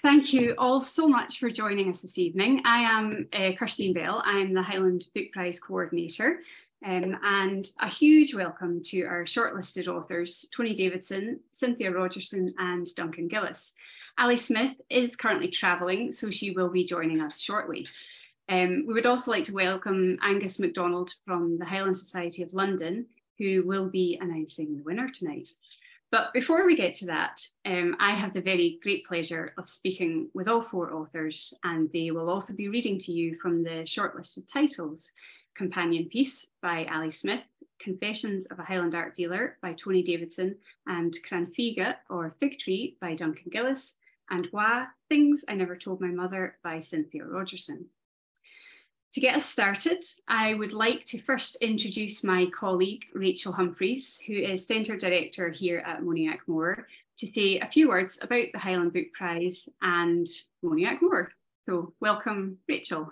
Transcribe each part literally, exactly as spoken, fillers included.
Thank you all so much for joining us this evening. I am uh, Kirstine Bell. I'm the Highland Book Prize Coordinator, um, and a huge welcome to our shortlisted authors, Tony Davidson, Cynthia Rogerson and Duncan Gillis. Ali Smith is currently travelling, so she will be joining us shortly. Um, we would also like to welcome Angus MacDonald from the Highland Society of London, who will be announcing the winner tonight. But before we get to that, um, I have the very great pleasure of speaking with all four authors, and they will also be reading to you from the shortlisted titles: Companion Piece by Ali Smith, Confessions of a Highland Art Dealer by Tony Davidson, and Cranfiga or Fig Tree by Duncan Gillis, and Wah, Things I Never Told My Mother by Cynthia Rogerson. To get us started, I would like to first introduce my colleague, Rachel Humphreys, who is Centre Director here at Moniac Moor, to say a few words about the Highland Book Prize and Moniac Moor. So welcome, Rachel.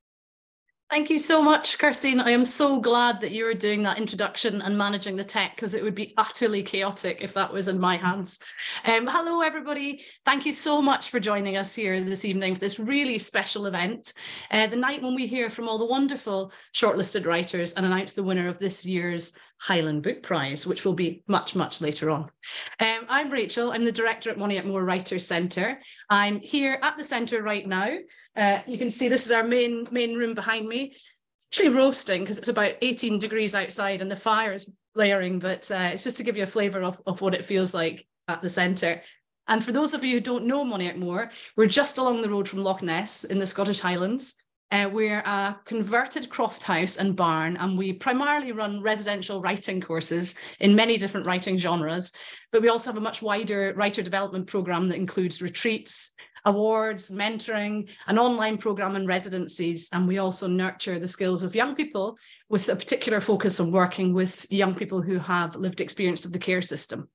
Thank you so much, Kirstine. I am so glad that you are doing that introduction and managing the tech, because it would be utterly chaotic if that was in my hands. Um, hello, everybody. Thank you so much for joining us here this evening for this really special event, uh, the night when we hear from all the wonderful shortlisted writers and announce the winner of this year's Highland Book Prize, which will be much, much later on. Um, I'm Rachel. I'm the director at Moniac Moor Writers Centre. I'm here at the centre right now. Uh, you can see this is our main, main room behind me. It's actually roasting because it's about eighteen degrees outside and the fire is blaring, but uh, it's just to give you a flavour of, of what it feels like at the centre. And for those of you who don't know Moniac Moor, we're just along the road from Loch Ness in the Scottish Highlands. Uh, we're a converted croft house and barn, and we primarily run residential writing courses in many different writing genres, but we also have a much wider writer development programme that includes retreats, awards, mentoring, an online programme and residencies, and we also nurture the skills of young people with a particular focus on working with young people who have lived experience of the care system.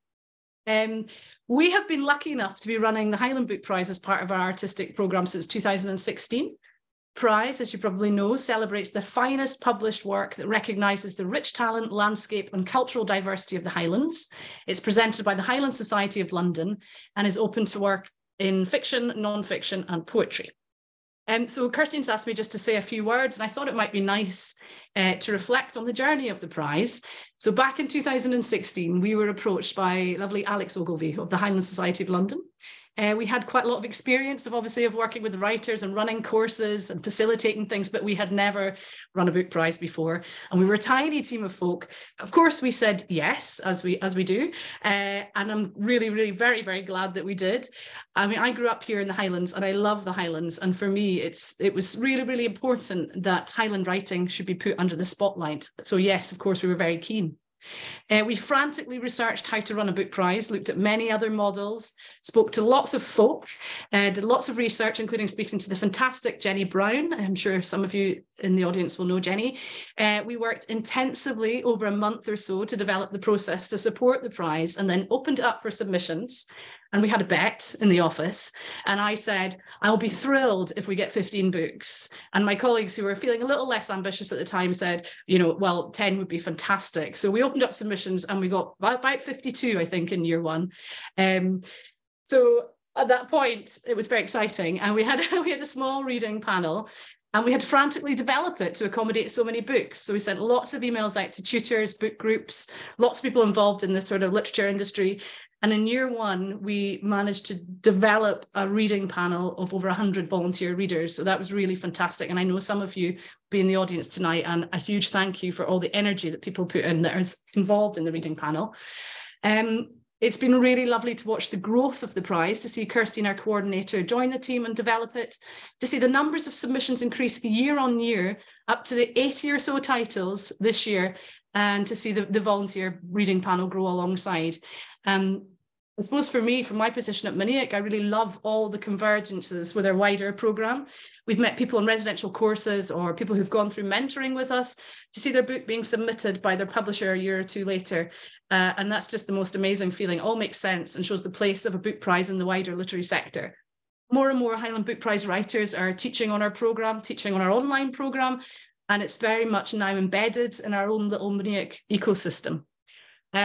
Um, we have been lucky enough to be running the Highland Book Prize as part of our artistic programme since two thousand sixteen. Prize, as you probably know, celebrates the finest published work that recognises the rich talent, landscape and cultural diversity of the Highlands. It's presented by the Highland Society of London and is open to work in fiction, non-fiction and poetry. Um, so Kirstine's asked me just to say a few words, and I thought it might be nice uh, to reflect on the journey of the prize. So back in two thousand sixteen, we were approached by lovely Alex Ogilvie of the Highland Society of London. Uh, we had quite a lot of experience of obviously of working with writers and running courses and facilitating things, but we had never run a book prize before. And we were a tiny team of folk. Of course, we said yes, as we as we do. Uh, and I'm really, really very, very glad that we did. I mean, I grew up here in the Highlands and I love the Highlands. And for me, it's it was really, really important that Highland writing should be put under the spotlight. So yes, of course, we were very keen. Uh, we frantically researched how to run a book prize, looked at many other models, spoke to lots of folk, uh, did lots of research, including speaking to the fantastic Jenny Brown. I'm sure some of you in the audience will know Jenny. Uh, we worked intensively over a month or so to develop the process to support the prize, and then opened it up for submissions. And we had a bet in the office, and I said, I'll be thrilled if we get fifteen books. And my colleagues who were feeling a little less ambitious at the time said, you know, well, ten would be fantastic. So we opened up submissions and we got about fifty-two, I think, in year one. Um, so at that point, it was very exciting. And we had, we had a small reading panel, and we had to frantically develop it to accommodate so many books. So we sent lots of emails out to tutors, book groups, lots of people involved in this sort of literature industry. And in year one, we managed to develop a reading panel of over one hundred volunteer readers. So that was really fantastic. And I know some of you be in the audience tonight, and a huge thank you for all the energy that people put in that are involved in the reading panel. Um, It's been really lovely to watch the growth of the prize, to see Kirstine, our coordinator, join the team and develop it, to see the numbers of submissions increase year on year, up to the eighty or so titles this year, and to see the, the volunteer reading panel grow alongside. Um, I suppose for me, from my position at Moniac, I really love all the convergences with our wider programme. We've met people in residential courses or people who've gone through mentoring with us to see their book being submitted by their publisher a year or two later. Uh, and that's just the most amazing feeling. It all makes sense and shows the place of a book prize in the wider literary sector. More and more Highland Book Prize writers are teaching on our programme, teaching on our online programme, and it's very much now embedded in our own little Moniac ecosystem. Um,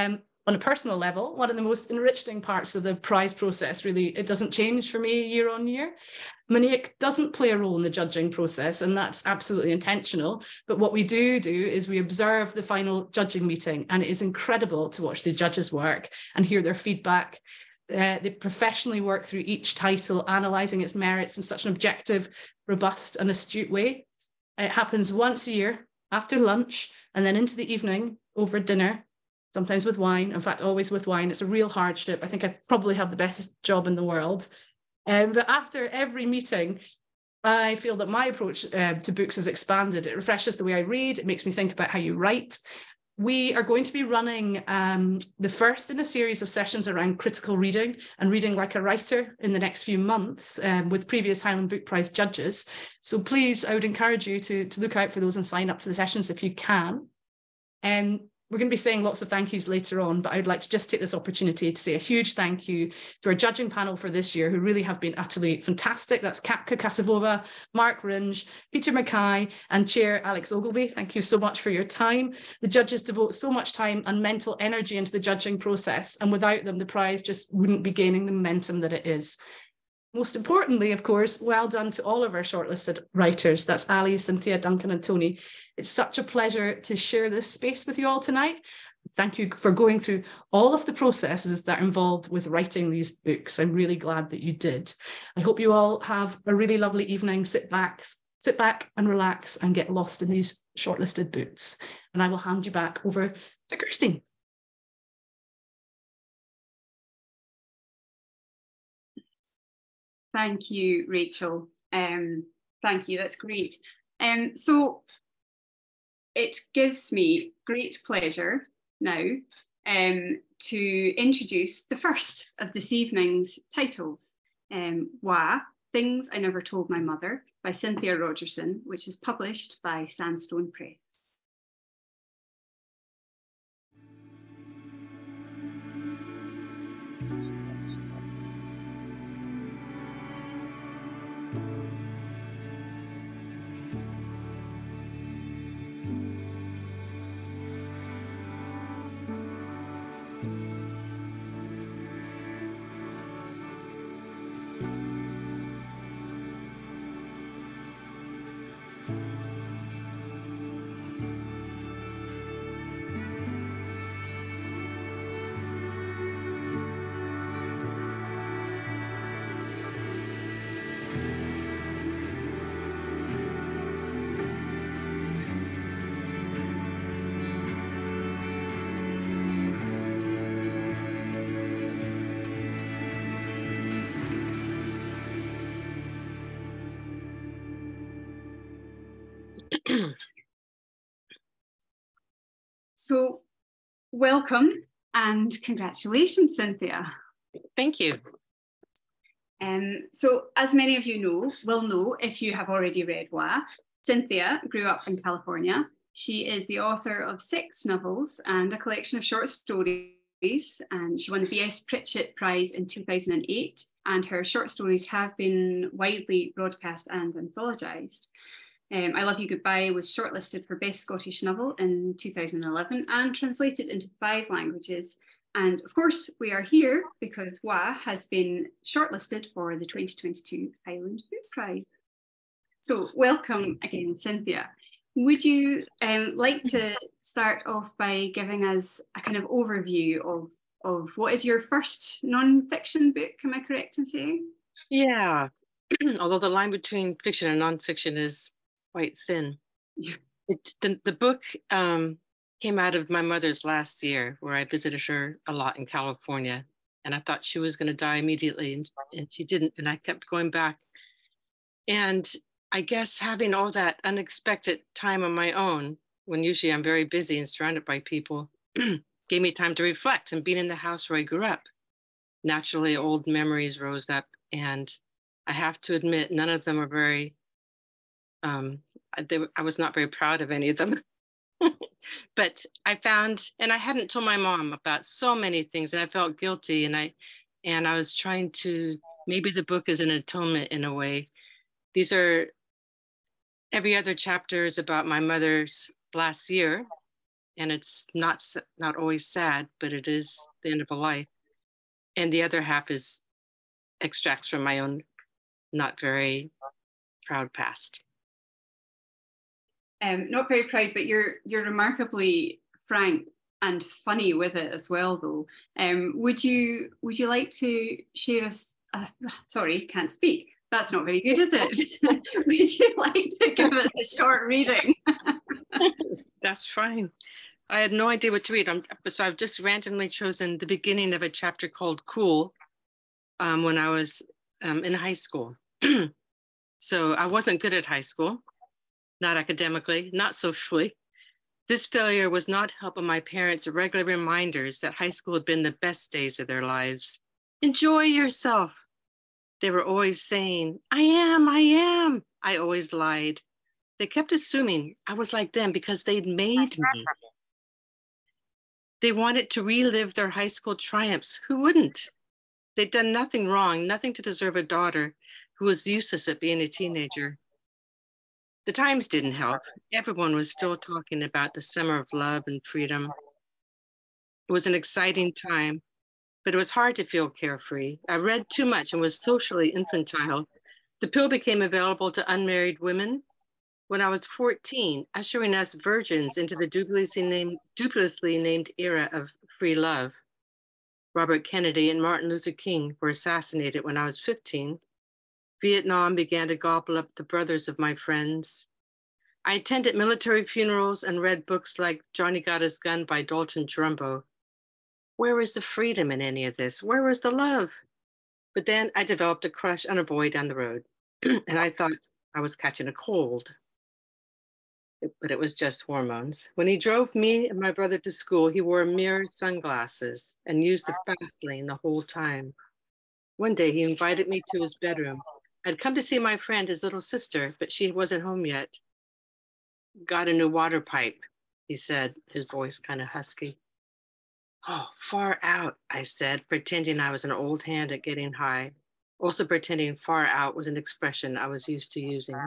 on a personal level, one of the most enriching parts of the prize process, really, it doesn't change for me year on year. Monique doesn't play a role in the judging process, and that's absolutely intentional. But what we do do is we observe the final judging meeting, and it is incredible to watch the judges work and hear their feedback. Uh, they professionally work through each title, analysing its merits in such an objective, robust and astute way. It happens once a year after lunch and then into the evening over dinner, sometimes with wine, in fact, always with wine. It's a real hardship. I think I probably have the best job in the world. Um, but after every meeting, I feel that my approach uh, to books has expanded. It refreshes the way I read. It makes me think about how you write. We are going to be running um, the first in a series of sessions around critical reading and reading like a writer in the next few months um, with previous Highland Book Prize judges. So please, I would encourage you to, to look out for those and sign up to the sessions if you can. Um, We're going to be saying lots of thank yous later on, but I would like to just take this opportunity to say a huge thank you to our judging panel for this year, who really have been utterly fantastic. That's Katka Kasavova, Mark Ringe, Peter Mackay, and Chair Alex Ogilvie. Thank you so much for your time. The judges devote so much time and mental energy into the judging process, and without them, the prize just wouldn't be gaining the momentum that it is. Most importantly, of course, well done to all of our shortlisted writers. That's Ali, Cynthia, Duncan and Tony. It's such a pleasure to share this space with you all tonight. Thank you for going through all of the processes that are involved with writing these books. I'm really glad that you did. I hope you all have a really lovely evening. Sit back, sit back and relax and get lost in these shortlisted books. And I will hand you back over to Kirsty. Thank you, Rachel. Um, thank you, that's great. Um, so it gives me great pleasure now um, to introduce the first of this evening's titles, um, Wa, Things I Never Told My Mother by Cynthia Rogerson, which is published by Sandstone Press. So welcome and congratulations, Cynthia. Thank you. Um, so as many of you know, will know if you have already read Wa, Cynthia grew up in California. She is the author of six novels and a collection of short stories, and she won the B S Pritchett Prize in two thousand eight, and her short stories have been widely broadcast and anthologised. Um, I Love You Goodbye was shortlisted for Best Scottish Novel in two thousand eleven and translated into five languages. And of course, we are here because Wa has been shortlisted for the twenty twenty-two Highland Book Prize. So welcome again, Cynthia. Would you um, like to start off by giving us a kind of overview of, of what is your first non-fiction book, am I correct in saying? Yeah, although the line between fiction and non-fiction is quite thin. Yeah. It, the, the book um, came out of my mother's last year, where I visited her a lot in California, and I thought she was going to die immediately, and, and she didn't, and I kept going back. And I guess having all that unexpected time on my own, when usually I'm very busy and surrounded by people, gave me time to reflect, and being in the house where I grew up, naturally old memories rose up, and I have to admit, none of them are very Um, they, I was not very proud of any of them. But I found, and I hadn't told my mom about so many things, and I felt guilty, and I and I was trying to, maybe the book is an atonement in a way. These are, every other chapter is about my mother's last year, and it's not not always sad, but it is the end of a life. And the other half is extracts from my own not very proud past. Um, not very proud, but you're you're remarkably frank and funny with it as well, though. Um, would you would you like to share us? Uh, sorry, can't speak. That's not very good, is it? Would you like to give us a short reading? That's fine. I had no idea what to read. I'm, so I've just randomly chosen the beginning of a chapter called Cool um, when I was um, in high school. So I wasn't good at high school, not academically, not socially. This failure was not helped by my parents' regular reminders that high school had been the best days of their lives. Enjoy yourself. They were always saying, I am, I am. I always lied. They kept assuming I was like them because they'd made me. They wanted to relive their high school triumphs. Who wouldn't? They'd done nothing wrong, nothing to deserve a daughter who was useless at being a teenager. The times didn't help. Everyone was still talking about the summer of love and freedom. It was an exciting time, but it was hard to feel carefree. I read too much and was socially infantile. The pill became available to unmarried women when I was fourteen, ushering us virgins into the dubiously named, dubiously named era of free love. Robert Kennedy and Martin Luther King were assassinated when I was fifteen. Vietnam began to gobble up the brothers of my friends. I attended military funerals and read books like Johnny Got His Gun by Dalton Trumbo. Where was the freedom in any of this? Where was the love? But then I developed a crush on a boy down the road, and I thought I was catching a cold. But it was just hormones. When he drove me and my brother to school, he wore mirrored sunglasses and used the fast lane the whole time. One day he invited me to his bedroom. I'd come to see my friend, his little sister, but she wasn't home yet. Got a new water pipe, he said, his voice kind of husky. Oh, far out, I said, pretending I was an old hand at getting high. Also pretending far out was an expression I was used to using.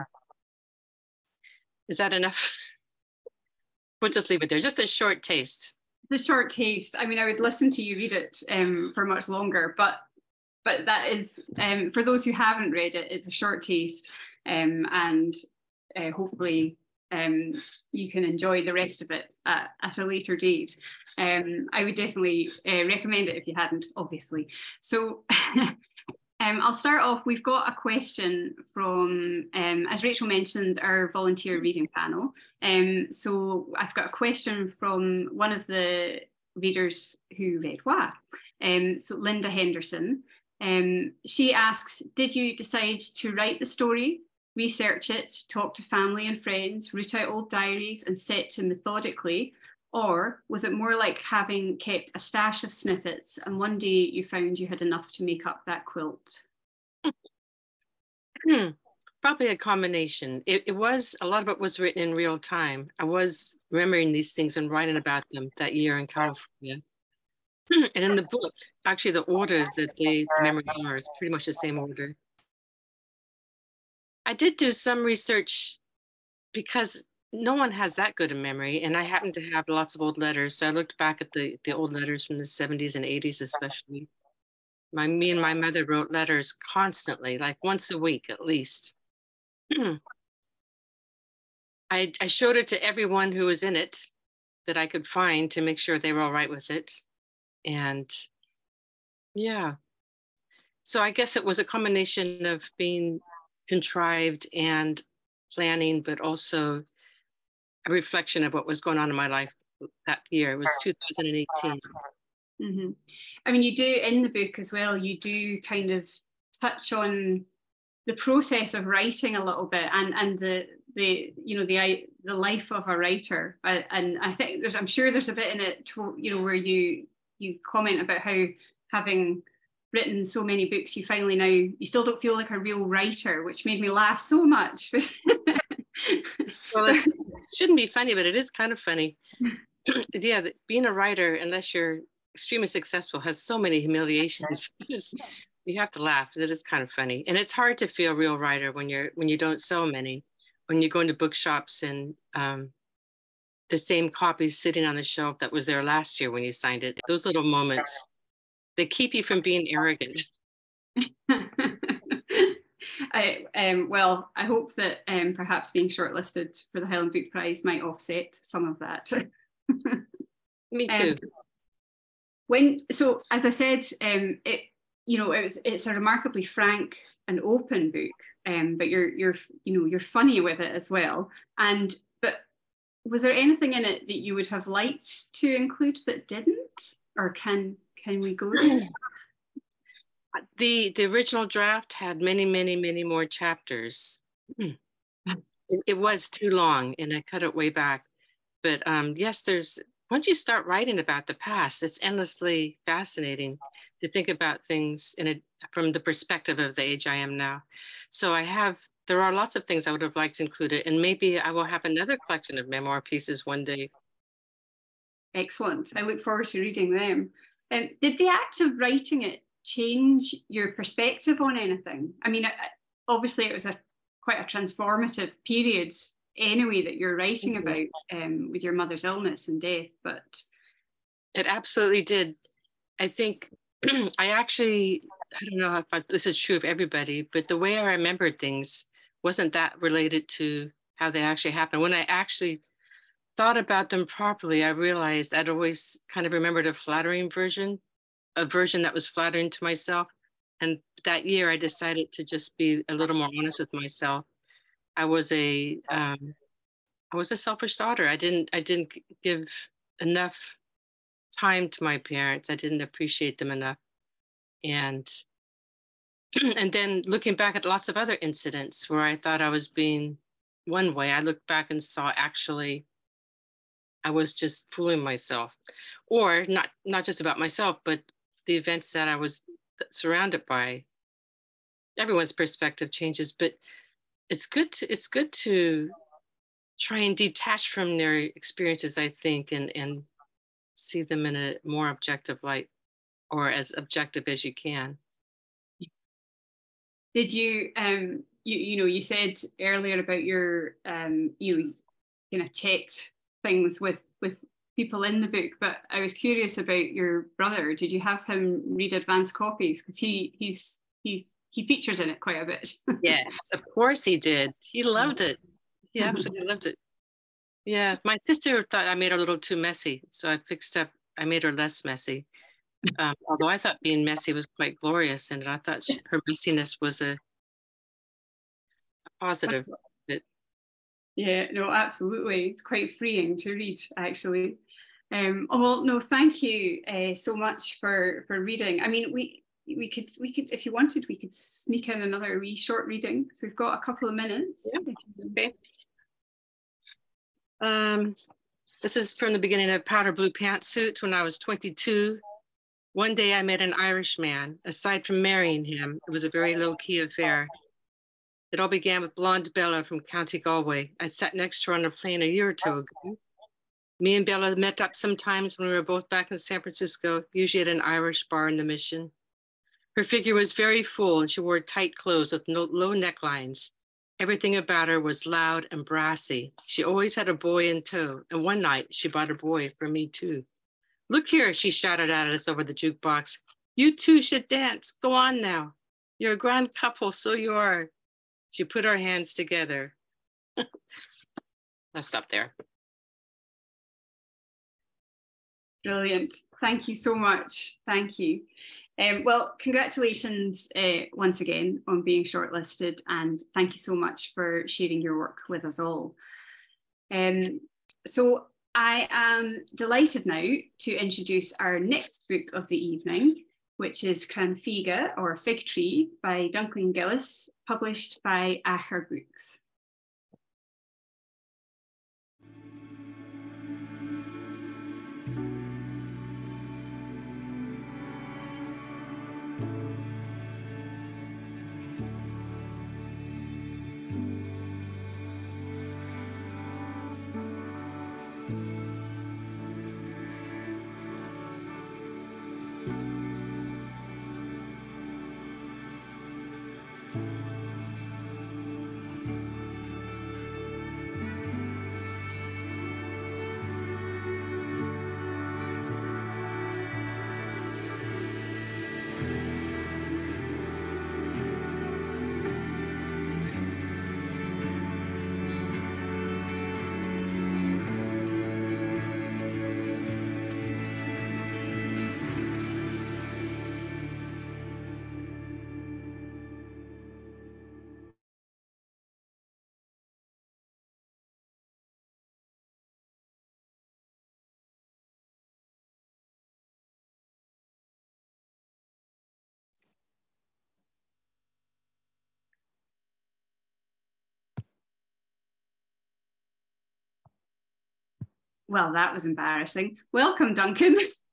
Is that enough? We'll just leave it there. Just a short taste. The short taste. I mean, I would listen to you read it um, for much longer, but but that is, um, for those who haven't read it, it's a short taste, um, and uh, hopefully um, you can enjoy the rest of it at, at a later date. Um, I would definitely uh, recommend it if you hadn't, obviously. So Um, I'll start off, we've got a question from, um, as Rachel mentioned, our volunteer reading panel. Um, so I've got a question from one of the readers who read W A. Um, so Linda Henderson. Um, she asks, did you decide to write the story, research it, talk to family and friends, root out old diaries and set to methodically? Or was it more like having kept a stash of snippets and one day you found you had enough to make up that quilt? Hmm. Probably a combination. It, it was, a lot of it was written in real time. I was remembering these things and writing about them that year in California. And in the book, actually the order that they memories are is pretty much the same order. I did do some research because no one has that good a memory, and I happen to have lots of old letters. So I looked back at the, the old letters from the seventies and eighties especially. My, me and my mother wrote letters constantly, like once a week at least. I, I showed it to everyone who was in it that I could find to make sure they were all right with it. And yeah, so I guess it was a combination of being contrived and planning, but also a reflection of what was going on in my life that year. It was two thousand eighteen. Mm-hmm. I mean, you do in the book as well, you do kind of touch on the process of writing a little bit and and the the you know the the life of a writer. I, and I think there's I'm sure there's a bit in it to, you know where you you comment about how having written so many books, you finally now you still don't feel like a real writer, which made me laugh so much. Well, it shouldn't be funny, but it is kind of funny. Yeah, being a writer, unless you're extremely successful, has so many humiliations. Just, you have to laugh. It is kind of funny, and it's hard to feel a real writer when you're when you don't sell many, when you go into bookshops and um, the same copy sitting on the shelf that was there last year when you signed it. Those little moments, they keep you from being arrogant. I, um, well, I hope that um, perhaps being shortlisted for the Highland Book Prize might offset some of that. Me too. Um, when so, as I said, um, it you know it was it's a remarkably frank and open book, um, but you're you're you know you're funny with it as well. And but was there anything in it that you would have liked to include that didn't, or can can we go there? The the original draft had many, many, many more chapters. It, it was too long, and I cut it way back. But um, yes, there's once you start writing about the past, it's endlessly fascinating to think about things in a from the perspective of the age I am now. So I have there are lots of things I would have liked included, and maybe I will have another collection of memoir pieces one day. Excellent. I look forward to reading them. Um, did the act of writing it change your perspective on anything? I mean, obviously it was a quite a transformative period anyway that you're writing Mm-hmm. about um, with your mother's illness and death, but it absolutely did. I think I actually, I don't know if I, this is true of everybody, but the way I remembered things wasn't that related to how they actually happened. When I actually thought about them properly, I realized I'd always kind of remembered a flattering version, a version that was flattering to myself. And that year I decided to just be a little more honest with myself. I was a, um, I was a selfish daughter. I didn't, I didn't give enough time to my parents. I didn't appreciate them enough. And, and then looking back at lots of other incidents where I thought I was being one way, I looked back and saw actually I was just fooling myself, or not, not just about myself, but the events that I was surrounded by. Everyone's perspective changes, but it's good to, it's good to try and detach from their experiences, I think, and, and see them in a more objective light, or as objective as you can. did you, um, you, you know, you said earlier about your, um, you know, kind of checked things with, with people in the book, but I was curious about your brother. Did you have him read advanced copies? Because he, he's, he, he features in it quite a bit. Yes, of course he did. He loved it. He absolutely loved it. Yeah, my sister thought I made her a little too messy, so I fixed up, I made her less messy. Um, although I thought being messy was quite glorious, and I thought she, her messiness was a, a positive. But, yeah, no, absolutely. It's quite freeing to read, actually. Um, oh, well, no, thank you uh, so much for for reading. I mean, we we could we could if you wanted, we could sneak in another wee short reading. So we've got a couple of minutes. yeah, okay. Um, this is from the beginning of Powder Blue Pantsuit when I was twenty-two. One day I met an Irishman. Aside from marrying him, it was a very low-key affair. It all began with blonde Bella from County Galway. I sat next to her on a plane a year or two ago. Me and Bella met up sometimes when we were both back in San Francisco, usually at an Irish bar in the Mission. Her figure was very full and she wore tight clothes with no, low necklines. Everything about her was loud and brassy. She always had a boy in tow, and one night she brought a boy for me too. Look here, she shouted at us over the jukebox. You two should dance. Go on now. You're a grand couple, so you are. She put our hands together. I'll stop there. Brilliant. Thank you so much. Thank you. Um, well, congratulations uh, once again on being shortlisted, and thank you so much for sharing your work with us all. Um, so I am delighted now to introduce our next book of the evening, which is Cranfiga, or Fig Tree, by Duncan Gillis, published by Acher Books. Well, that was embarrassing. Welcome, Duncan.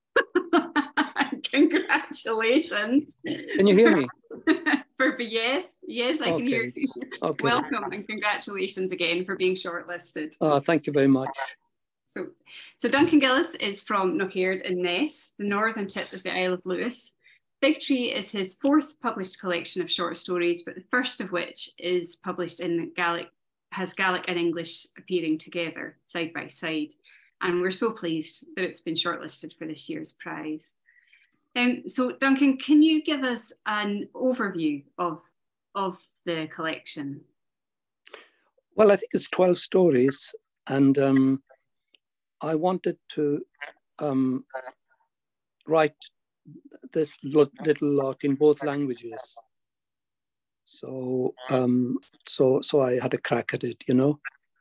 Congratulations. Can you hear me? for yes, yes, I okay. can hear you. Okay. Welcome and congratulations again for being shortlisted. Uh, thank you very much. So, so Duncan Gillis is from Knockhaird in Ness, the northern tip of the Isle of Lewis. Fig Tree is his fourth published collection of short stories, but the first of which is published in Gaelic, has Gaelic and English appearing together, side by side. And we're so pleased that it's been shortlisted for this year's prize. Um, so Duncan, can you give us an overview of, of the collection? Well, I think it's twelve stories, and um, I wanted to um, write this little lot in both languages. So, um, so, so I had a crack at it, you know.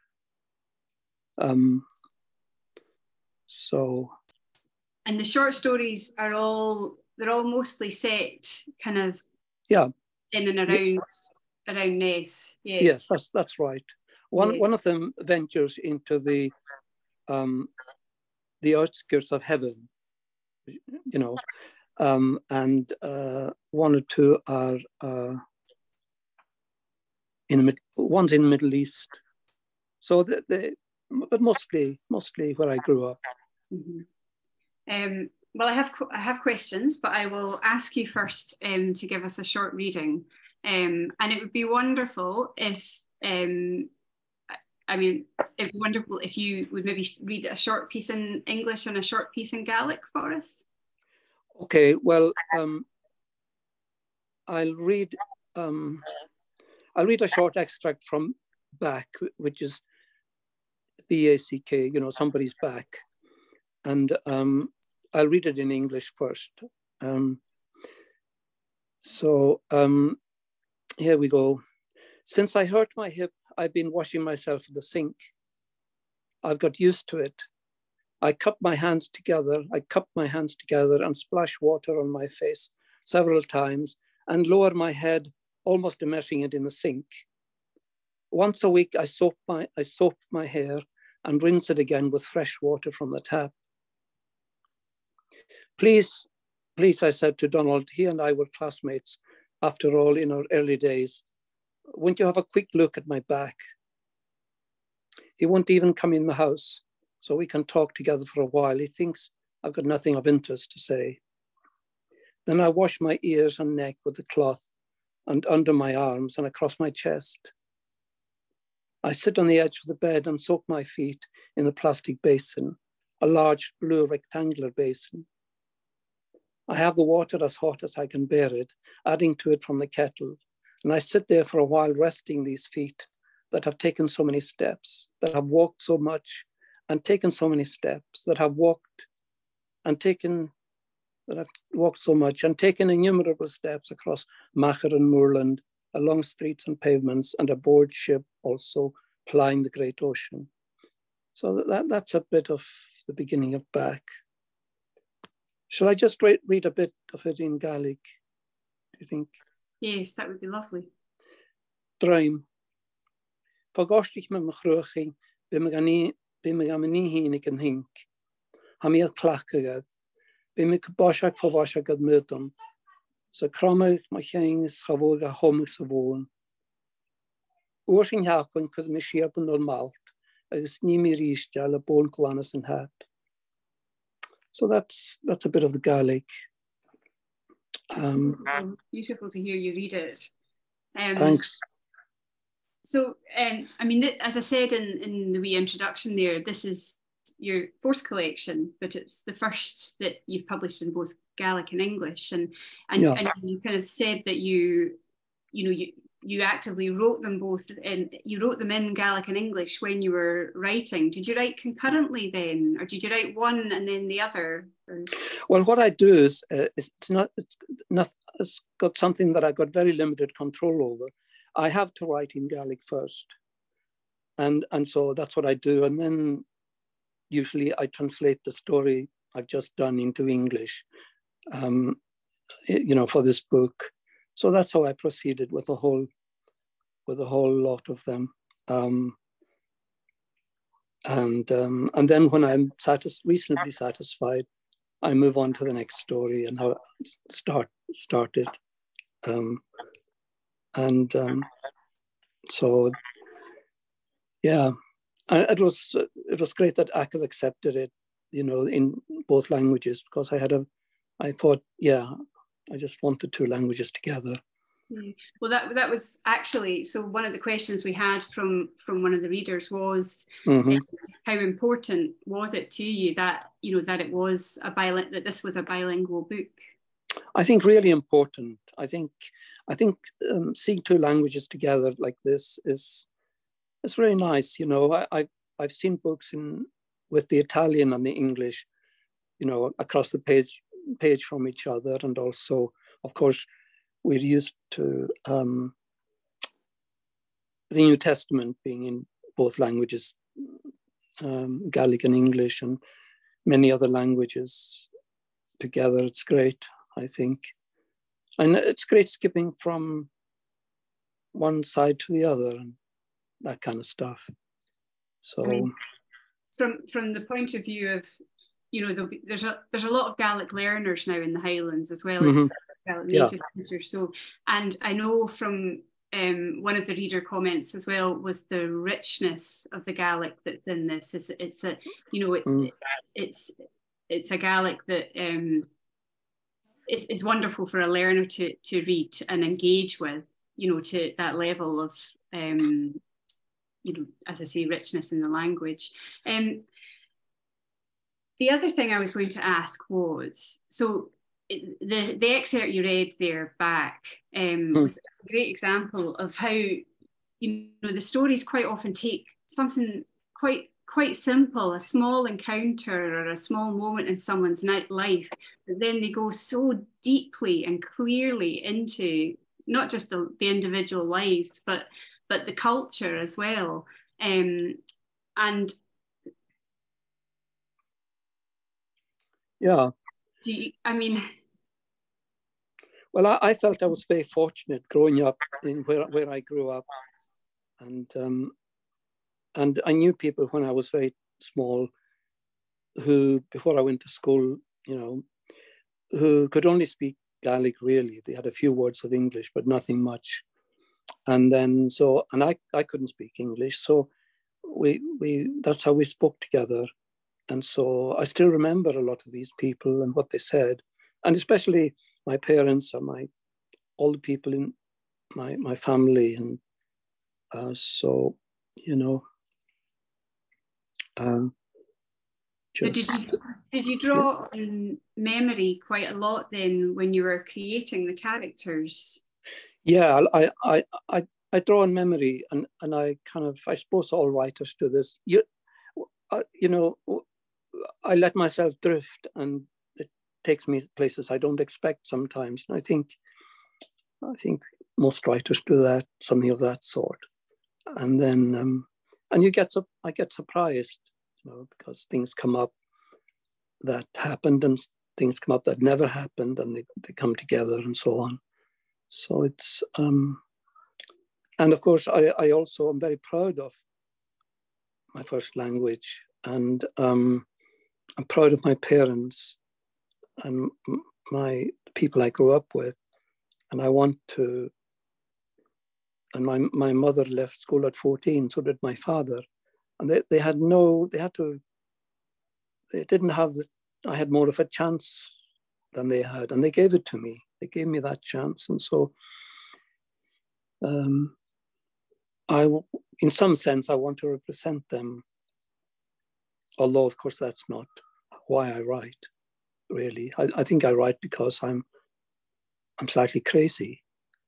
Um, so. And the short stories are all, they're all mostly set kind of yeah. in and around, yeah. around Ness. Yes. yes, that's, that's right. One, yes. one of them ventures into the, um, the outskirts of heaven, you know, um, and uh, one or two are uh, in the, one's in the Middle East. So the, the but mostly, mostly where I grew up. Mm-hmm. Um, well, I have I have questions, but I will ask you first um, to give us a short reading. Um, and it would be wonderful if, um, I mean, it'd be wonderful if you would maybe read a short piece in English and a short piece in Gaelic for us. Okay, well, um, I'll read um, I'll read a short extract from Back, which is B A C K, you know, somebody's back. And um, I'll read it in English first. Um, so um, here we go. Since I hurt my hip, I've been washing myself at the sink. I've got used to it. I cup my hands together, I cup my hands together and splash water on my face several times and lower my head, almost immersing it in the sink. Once a week, I soap my, I soap my hair and rinse it again with fresh water from the tap. Please, please, I said to Donald, he and I were classmates, after all, in our early days. Won't you have a quick look at my back? He won't even come in the house, so we can talk together for a while. He thinks I've got nothing of interest to say. Then I wash my ears and neck with the cloth and under my arms and across my chest. I sit on the edge of the bed and soak my feet in a plastic basin, a large blue rectangular basin. I have the water as hot as I can bear it, adding to it from the kettle, and I sit there for a while resting these feet that have taken so many steps, that have walked so much and taken so many steps, that have walked and taken, that have walked so much and taken innumerable steps across Macher and moorland, along streets and pavements, and aboard ship also plying the great ocean. So that, that's a bit of the beginning of Back. Shall I just read, read a bit of it in Gaelic, do you think? Yes, that would be lovely. Dream. Pagostich me machruchi, bimagani, bimagani hinik and hink. Hamiad klachkagad, bimik boshak for boshak ad murtum. So cromig maching schavoga homig savon. Orsing hakon could me shepen on malt, as nimi riestel a bone glanis and hap. So that's that's a bit of the Gaelic. Um, beautiful. beautiful to hear you read it. Um, thanks. So, um, I mean, as I said in, in the wee introduction there, this is your fourth collection, but it's the first that you've published in both Gaelic and English. And and, yeah. and you kind of said that you, you know, you you actively wrote them both, and you wrote them in Gaelic and English when you were writing. Did you write concurrently then, or did you write one and then the other? Or? Well, what I do is uh, it's not it's not it's got something that I got very limited control over. I have to write in Gaelic first, and and so that's what I do, and then usually I translate the story I've just done into English, um, you know, for this book. So that's how I proceeded with a whole, with a whole lot of them. Um, And um, and then when I'm satis reasonably satisfied, I move on to the next story and how I start started. Um, and um, so, yeah, and it was it was great that A C L accepted it, you know, in both languages, because I had a, I thought, yeah, I just wanted two languages together. Yeah. Well, that that was actually, so one of the questions we had from from one of the readers was, Mm-hmm. um, how important was it to you that, you know, that it was a bilingual, that this was a bilingual book? I think really important. I think I think um, seeing two languages together like this is is very nice. You know, I, I I've seen books in with the Italian and the English, you know, across the page page from each other, and also, of course, we're used to um, the New Testament being in both languages, um, Gaelic and English, and many other languages together. It's great, I think. And it's great skipping from one side to the other and that kind of stuff. So, I mean, from from the point of view of, you know, be, there's a there's a lot of Gaelic learners now in the Highlands as well as mm-hmm. Gaelic native yeah. speakers. So, and I know from um, one of the reader comments as well was the richness of the Gaelic that's in this. It's, it's a, you know, it, mm. it, it's it's a Gaelic that um, is, is wonderful for a learner to to read and engage with, you know, to that level of, um, you know, as I say, richness in the language. Um, the other thing I was going to ask was, so it, the, the excerpt you read there back um, mm. was a great example of how, you know, the stories quite often take something quite quite simple, a small encounter or a small moment in someone's life, but then they go so deeply and clearly into not just the, the individual lives, but but the culture as well. Um, and yeah, do you, I mean, well, I, I felt I was very fortunate growing up in where where I grew up, and um, and I knew people when I was very small who, before I went to school, you know, who could only speak Gaelic really. They had a few words of English, but nothing much. And then so, and I, I couldn't speak English. So we, we, that's how we spoke together. And so I still remember a lot of these people and what they said. And especially my parents and my, all the people in my, my family. And uh, so, you know, um, So did you, did you draw on memory quite a lot then when you were creating the characters? Yeah, I I I, I draw on memory, and, and I kind of, I suppose all writers do this. You, uh, you know, I let myself drift, and it takes me places I don't expect sometimes. And I think, I think most writers do that, something of that sort. And then, um, and you get, I get surprised. You know, because things come up that happened and things come up that never happened, and they, they come together and so on. So it's, um, and of course, I, I also am very proud of my first language, and um, I'm proud of my parents and my people I grew up with. And I want to, and my, my mother left school at fourteen, so did my father. And they, they had no, they had to, they didn't have the, I had more of a chance than they had, and they gave it to me. They gave me that chance. And so um, I, in some sense, I want to represent them. Although, of course, that's not why I write, really. I, I think I write because I'm, I'm slightly crazy.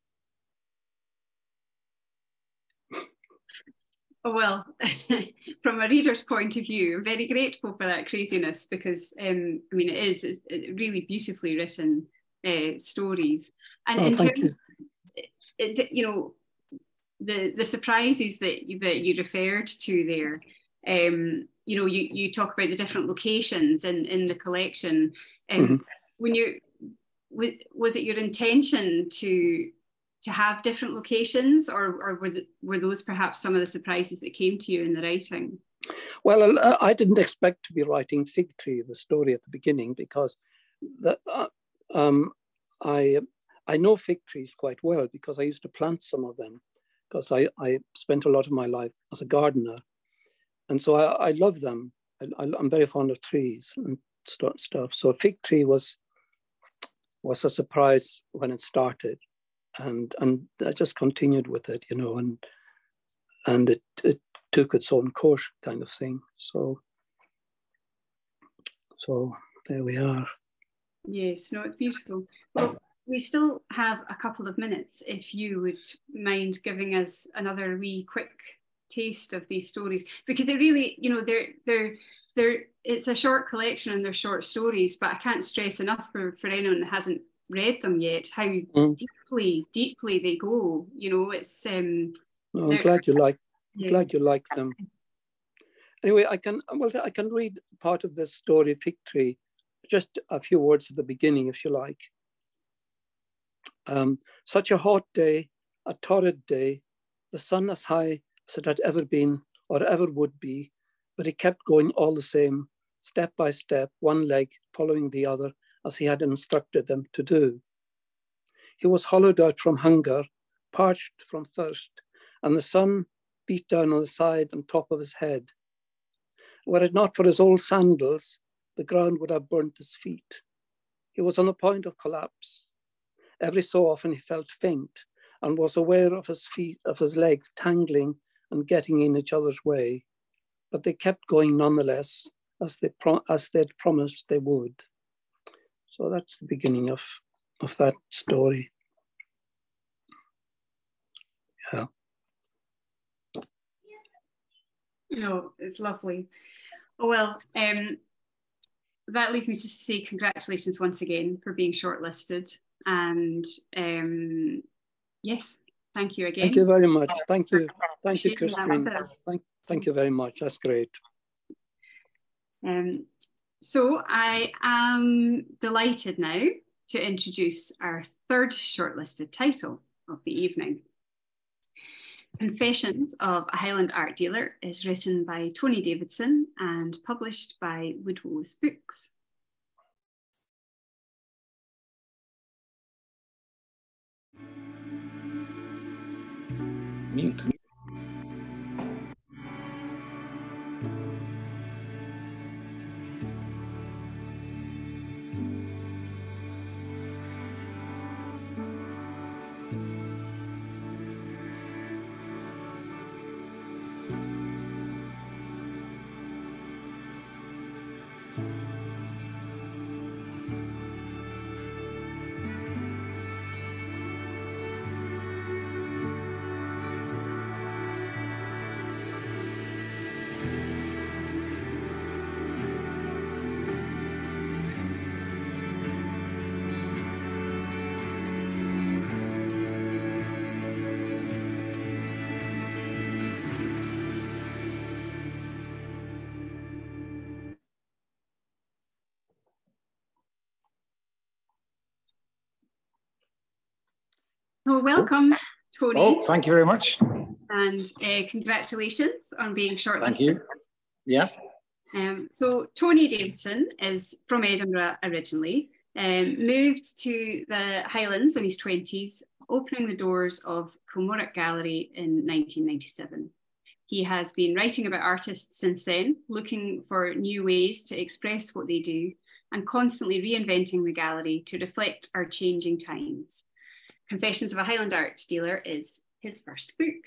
Oh, well, from a reader's point of view, I'm very grateful for that craziness because, um, I mean, it is it's really beautifully written uh, stories. And oh, in thank terms, you. It, you know, the the surprises that you, that you referred to there, um, you know, you, you talk about the different locations in, in the collection. Um, mm-hmm. When you, was it your intention to to have different locations, or, or were, the, were those perhaps some of the surprises that came to you in the writing? Well, I didn't expect to be writing Fig Tree, the story at the beginning, because the, uh, um, I I know fig trees quite well because I used to plant some of them because I, I spent a lot of my life as a gardener. And so I, I love them. I, I'm very fond of trees and stuff. So Fig Tree was, was a surprise when it started. And, and I just continued with it, you know, and, and it, it took its own course kind of thing. So, so there we are. Yes, no, it's beautiful. Well, we still have a couple of minutes if you would mind giving us another wee quick taste of these stories, because they really, you know, they're they're they're it's a short collection and they're short stories, but I can't stress enough for, for anyone that hasn't read them yet how mm. deeply, deeply they go. You know, it's um no, I'm glad you like yeah. glad you like them. Anyway, I can well I can read part of this story, Fig Tree, just a few words at the beginning, if you like. Um, such a hot day, a torrid day, the sun as high as it had ever been or ever would be, but he kept going all the same, step by step, one leg following the other, as he had instructed them to do. He was hollowed out from hunger, parched from thirst, and the sun beat down on the side and top of his head. Were it not for his old sandals, the ground would have burnt his feet. He was on the point of collapse. Every so often he felt faint and was aware of his feet, of his legs tangling and getting in each other's way, but they kept going nonetheless, as they pro as they'd promised they would. So that's the beginning of, of that story. Yeah. No, it's lovely. Oh, well, um, that leads me to say congratulations once again for being shortlisted. And um, yes, thank you again. Thank you very much. Thank you. Thank you, Christine. Thank, thank you very much. That's great. Um, so I am delighted now to introduce our third shortlisted title of the evening. Confessions of a Highland Art Dealer is written by Tony Davidson and published by Woodrose Books. Mute. Well, welcome, oh. Tony. Oh, thank you very much. And uh, congratulations on being shortlisted. Thank you. Yeah. Um, so Tony Davidson is from Edinburgh originally, um, moved to the Highlands in his twenties, opening the doors of Kilmorach Gallery in nineteen ninety-seven. He has been writing about artists since then, looking for new ways to express what they do and constantly reinventing the gallery to reflect our changing times. Confessions of a Highland Art Dealer is his first book.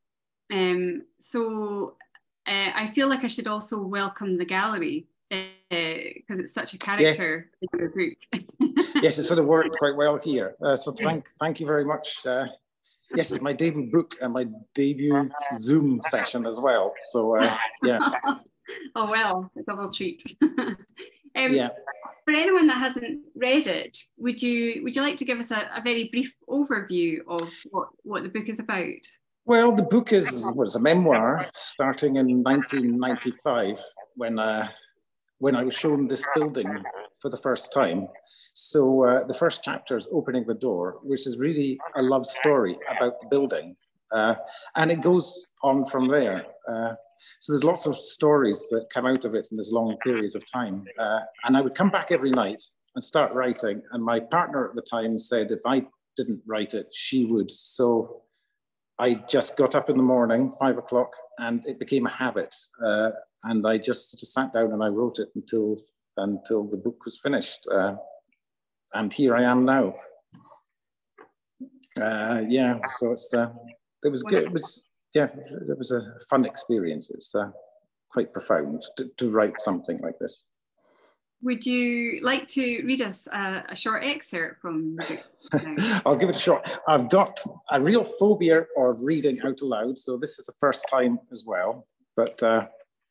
Um, so uh, I feel like I should also welcome the gallery because uh, it's such a character yes. in your book. Yes, it sort of worked quite well here. Uh, so thank, thank you very much. Uh, yes, it's my debut book and my debut Zoom session as well. So uh, yeah. Oh well, a double treat. um, yeah. For anyone that hasn't read it, would you would you like to give us a, a very brief overview of what, what the book is about? Well, the book is was a memoir starting in nineteen ninety-five when uh, when I was shown this building for the first time. So uh, the first chapter is Opening the Door, which is really a love story about the building, uh, and it goes on from there. Uh, so there's lots of stories that come out of it in this long period of time. Uh, and I would come back every night and start writing. And my partner at the time said if I didn't write it, she would. So I just got up in the morning, five o'clock, and it became a habit. Uh, and I just sort of sat down and I wrote it until, until the book was finished. Uh, and here I am now. Uh, yeah, so it's, uh, it was good. It was, yeah, it was a fun experience. It's uh, quite profound to, to write something like this. Would you like to read us a, a short excerpt from the book now? I'll give it a shot. I've got a real phobia of reading out aloud, so this is the first time as well. But uh,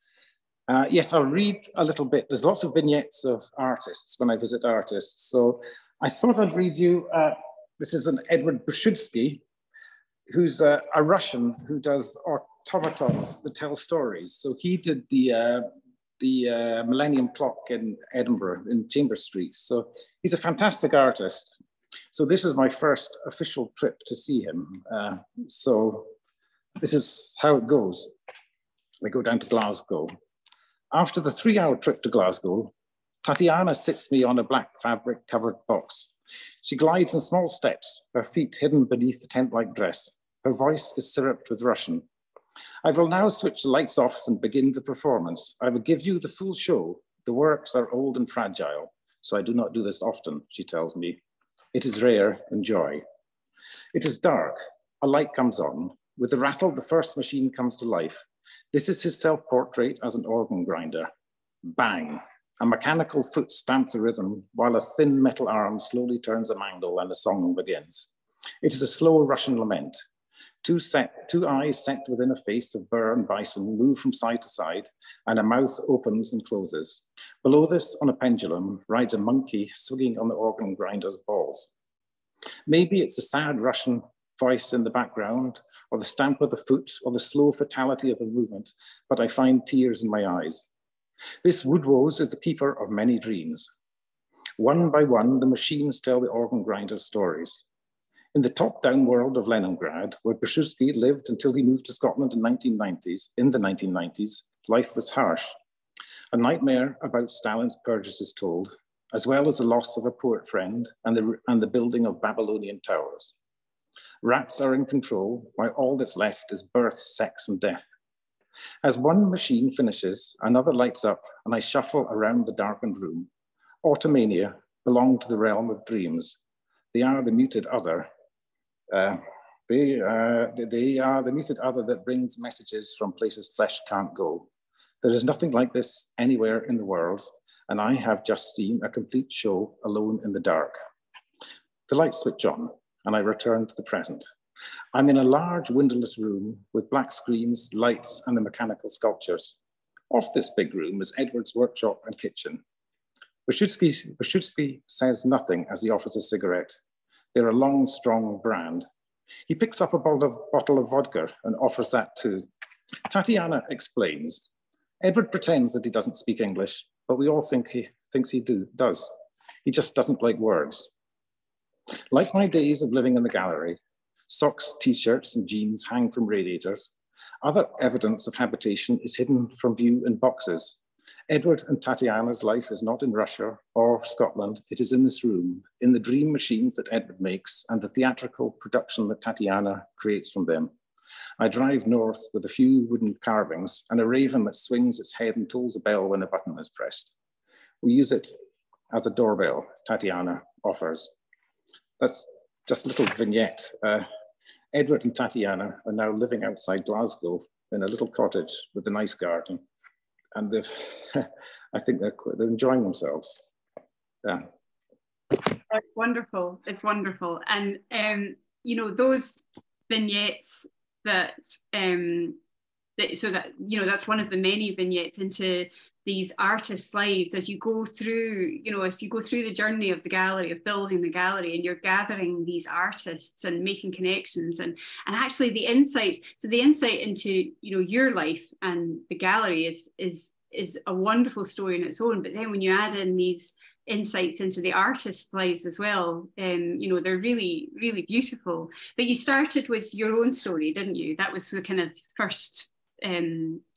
uh, yes, I'll read a little bit. There's lots of vignettes of artists when I visit artists. So I thought I'd read you, uh, this is an Edward Brushutsky, who's a, a Russian who does automatons that tell stories. So he did the uh, the uh, Millennium Clock in Edinburgh in Chambers Street. So he's a fantastic artist. So this was my first official trip to see him. Uh, so this is how it goes. I go down to Glasgow. After the three hour trip to Glasgow, Tatiana sits me on a black fabric covered box. She glides in small steps, her feet hidden beneath the tent-like dress. Her voice is syruped with Russian. I will now switch the lights off and begin the performance. I will give you the full show. The works are old and fragile, so I do not do this often, she tells me. It is rare, enjoy. It is dark, a light comes on. With a rattle, the first machine comes to life. This is his self-portrait as an organ grinder. Bang, a mechanical foot stamps a rhythm while a thin metal arm slowly turns a mangle and a song begins. It is a slow Russian lament. Two, set, two eyes set within a face of burr and bison move from side to side, and a mouth opens and closes. Below this, on a pendulum, rides a monkey swinging on the organ grinder's balls. Maybe it's a sad Russian voice in the background, or the stamp of the foot, or the slow fatality of the movement, but I find tears in my eyes. This Woodrose is the keeper of many dreams. One by one, the machines tell the organ grinder's stories. In the top-down world of Leningrad, where Brushutsky lived until he moved to Scotland in nineteen nineties, in the nineteen nineties, life was harsh. A nightmare about Stalin's purges is told, as well as the loss of a poet friend and the, and the building of Babylonian towers. Rats are in control, while all that's left is birth, sex, and death. As one machine finishes, another lights up, and I shuffle around the darkened room. Automania belong to the realm of dreams. They are the muted other. Uh, they, uh, they are the muted other that brings messages from places flesh can't go. There is nothing like this anywhere in the world, and I have just seen a complete show alone in the dark. The lights switch on, and I return to the present. I'm in a large windowless room with black screens, lights, and the mechanical sculptures. Off this big room is Edward's workshop and kitchen. Brushutsky, Brushutsky says nothing as he offers a cigarette. They're a long, strong brand. He picks up a bottle of, bottle of vodka and offers that too. Tatiana explains. Edward pretends that he doesn't speak English, but we all think he thinks he do, does. He just doesn't like words. Like my days of living in the gallery, socks, t-shirts, and jeans hang from radiators. Other evidence of habitation is hidden from view in boxes. Edward and Tatiana's life is not in Russia or Scotland. It is in this room, in the dream machines that Edward makes and the theatrical production that Tatiana creates from them. I drive north with a few wooden carvings and a raven that swings its head and tolls a bell when a button is pressed. We use it as a doorbell, Tatiana offers. That's just a little vignette. Uh, Edward and Tatiana are now living outside Glasgow in a little cottage with a nice garden. And they've, I think they're, they're enjoying themselves. Yeah. It's wonderful. It's wonderful. And, um, you know, those vignettes that, um, that, so that, you know, that's one of the many vignettes into these artists' lives as you go through, you know, as you go through the journey of the gallery, of building the gallery, and you're gathering these artists and making connections and, and actually the insights. So the insight into, you know, your life and the gallery is, is, is a wonderful story in its own. But then when you add in these insights into the artists' lives as well, um, you know, they're really, really beautiful. But you started with your own story, didn't you? That was the kind of first, um,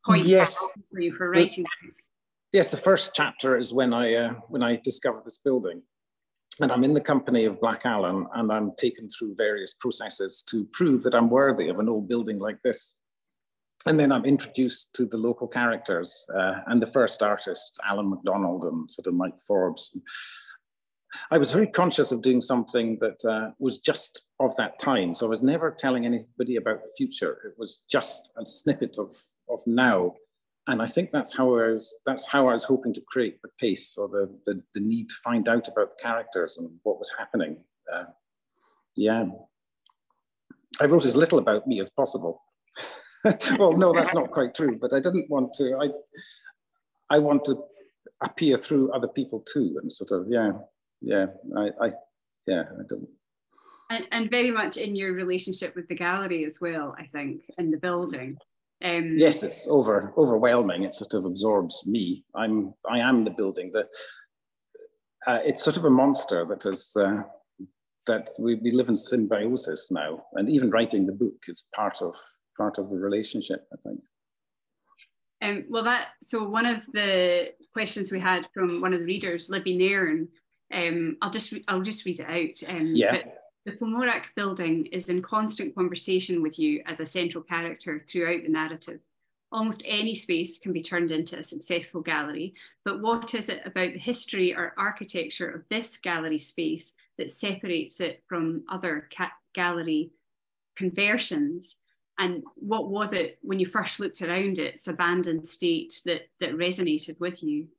point yes. for you for writing? The, yes, the first chapter is when I uh, when I discovered this building, and I'm in the company of Black Allen, and I'm taken through various processes to prove that I'm worthy of an old building like this. And then I'm introduced to the local characters uh, and the first artists, Alan MacDonald and sort of Mike Forbes. I was very conscious of doing something that uh, was just of that time. So I was never telling anybody about the future. It was just a snippet of, of now. And I think that's how I was, that's how I was hoping to create the pace or the, the, the need to find out about the characters and what was happening. Uh, yeah. I wrote as little about me as possible. Well, no, that's not quite true, but I didn't want to, I, I want to appear through other people too, and sort of, yeah, yeah, I, I yeah, I don't. And, and very much in your relationship with the gallery as well, I think, and the building. Um, yes, it's over, overwhelming. It sort of absorbs me. I'm, I am the building. The, uh, it's sort of a monster that is, uh, that we, we live in symbiosis now, and even writing the book is part of part of the relationship, I think. Um, well, that so one of the questions we had from one of the readers, Libby Nairn, um, I'll just I'll just read it out. Um, yeah. But the Kilmorach building is in constant conversation with you as a central character throughout the narrative. Almost any space can be turned into a successful gallery, but what is it about the history or architecture of this gallery space that separates it from other gallery conversions? And what was it when you first looked around its abandoned state that, that resonated with you?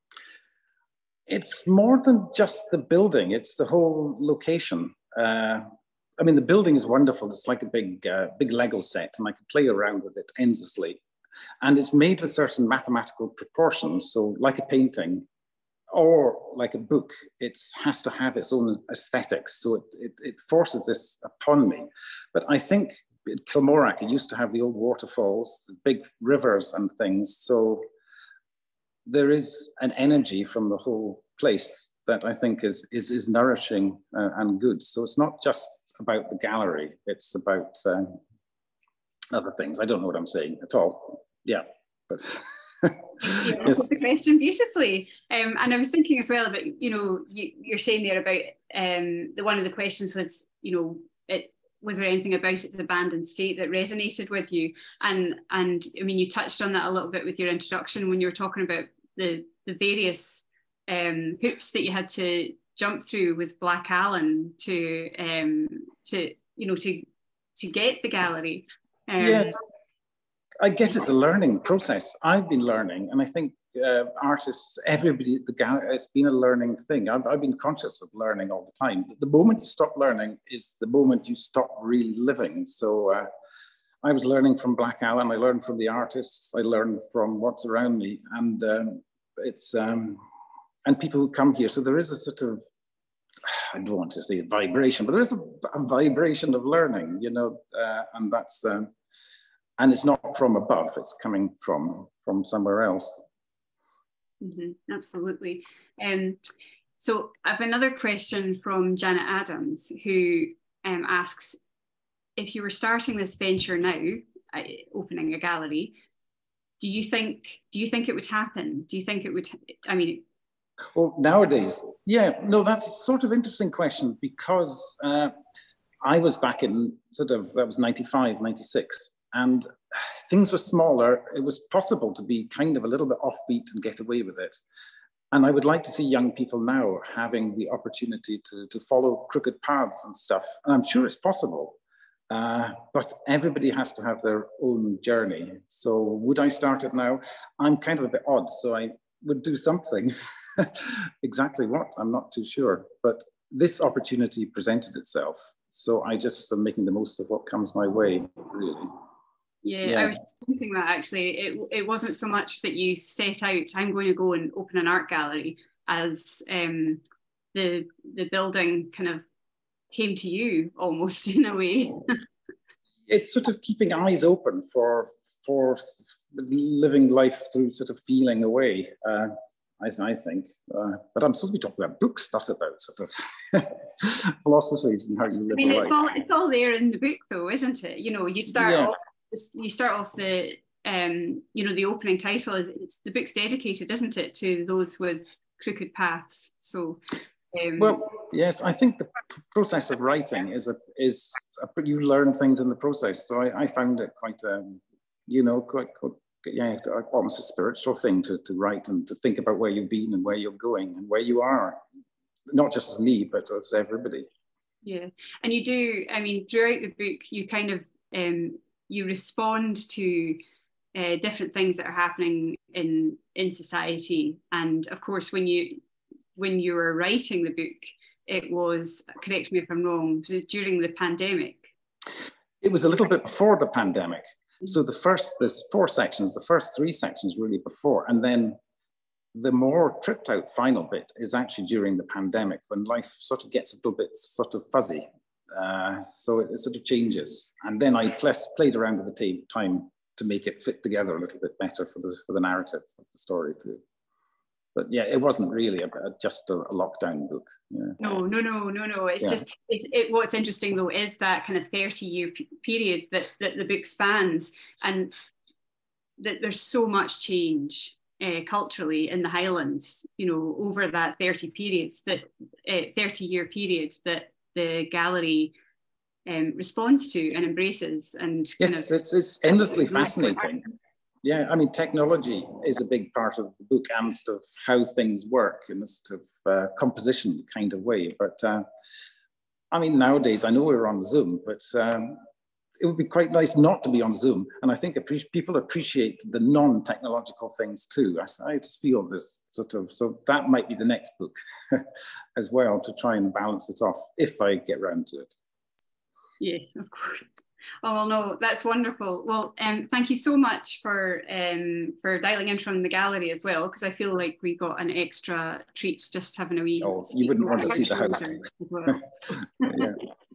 It's more than just the building, it's the whole location. Uh, I mean, the building is wonderful. It's like a big, uh, big Lego set, and I can play around with it endlessly. And it's made with certain mathematical proportions. So like a painting or like a book, it has to have its own aesthetics. So it, it, it forces this upon me. But I think at Kilmorach, it used to have the old waterfalls, the big rivers and things. So there is an energy from the whole place that I think is, is, is nourishing uh, and good. So it's not just about the gallery, it's about um, other things. I don't know what I'm saying at all. Yeah, but you answered the question beautifully. Um, and I was thinking as well about, you know, you, you're saying there about um, the one of the questions was, you know, it, was there anything about its abandoned state that resonated with you? And and I mean, you touched on that a little bit with your introduction when you were talking about the the various um, hoops that you had to jump through with Black Allen to um, to you know to to get the gallery. Um, yeah, I guess it's a learning process. I've been learning, and I think uh, artists, everybody at the gallery, it's been a learning thing. I've, I've been conscious of learning all the time. The moment you stop learning is the moment you stop really living. So uh, I was learning from Black Allen, I learned from the artists, I learned from what's around me, and um, it's, um, and people who come here. So there is a sort of, I don't want to say vibration, but there is a, a vibration of learning, you know, uh, and that's, um, and it's not from above, it's coming from, from somewhere else. Mm-hmm, absolutely. Um, so I have another question from Janet Adams, who um, asks, if you were starting this venture now, uh, opening a gallery, do you think, do you think it would happen? Do you think it would, I mean, well, nowadays, yeah, no, that's a sort of interesting question, because uh, I was back in sort of, that was ninety-five, ninety-six, and things were smaller. It was possible to be kind of a little bit offbeat and get away with it. And I would like to see young people now having the opportunity to, to follow crooked paths and stuff. And I'm sure it's possible, uh, but everybody has to have their own journey. So would I start it now? I'm kind of a bit odd, so I would do something. Exactly what, I'm not too sure. But this opportunity presented itself. So I just am making the most of what comes my way, really. Yeah, yeah, I was thinking that actually. It, it wasn't so much that you set out, I'm going to go and open an art gallery, as um, the, the building kind of came to you almost in a way. It's sort of keeping eyes open for, for living life through sort of feeling away. Uh, I, I think, uh, but I'm supposed to be talking about books, not about sort of philosophies and how you live I mean, a it's life. all it's all there in the book, though, isn't it? You know, you start yeah. off you start off the um, you know, the opening title, it's, the book's dedicated, isn't it, to those with crooked paths. So, um, well, yes, I think the process of writing is a is a, you learn things in the process. So I, I found it quite, um, you know, quite, quite yeah, almost a spiritual thing to to write and to think about where you've been and where you're going and where you are, not just as me, but as everybody. Yeah, and you do. I mean, throughout the book, you kind of um, you respond to uh, different things that are happening in in society, and of course, when you when you were writing the book, it was, correct me if I'm wrong, was it during the pandemic? It was a little bit before the pandemic. So the first, there's four sections, the first three sections really before, and then the more tripped out final bit is actually during the pandemic, when life sort of gets a little bit sort of fuzzy. Uh, so it, it sort of changes. And then I plus, played around with the time to make it fit together a little bit better for the, for the narrative of the story too. But yeah, it wasn't really a, a, just a, a lockdown book. Yeah. No, no, no, no, no. It's yeah. just, it's, it, what's interesting though is that kind of thirty year period that, that the book spans, and that there's so much change uh, culturally in the Highlands, you know, over that thirty periods, that uh, thirty year period that the gallery um, responds to and embraces. And yes, kind of, it's, it's endlessly fascinating. Yeah, I mean, technology is a big part of the book and sort of how things work in a sort of uh, composition kind of way. But uh, I mean, nowadays, I know we're on Zoom, but um, it would be quite nice not to be on Zoom. And I think appre- people appreciate the non-technological things too. I, I just feel this sort of, so that might be the next book as well, to try and balance it off if I get round to it. Yes, of course. Oh, well, no, that's wonderful. Well, um, thank you so much for um, for dialing in from the gallery as well, because I feel like we got an extra treat just having a wee. Oh, you wouldn't want to see the house. As well. Yeah.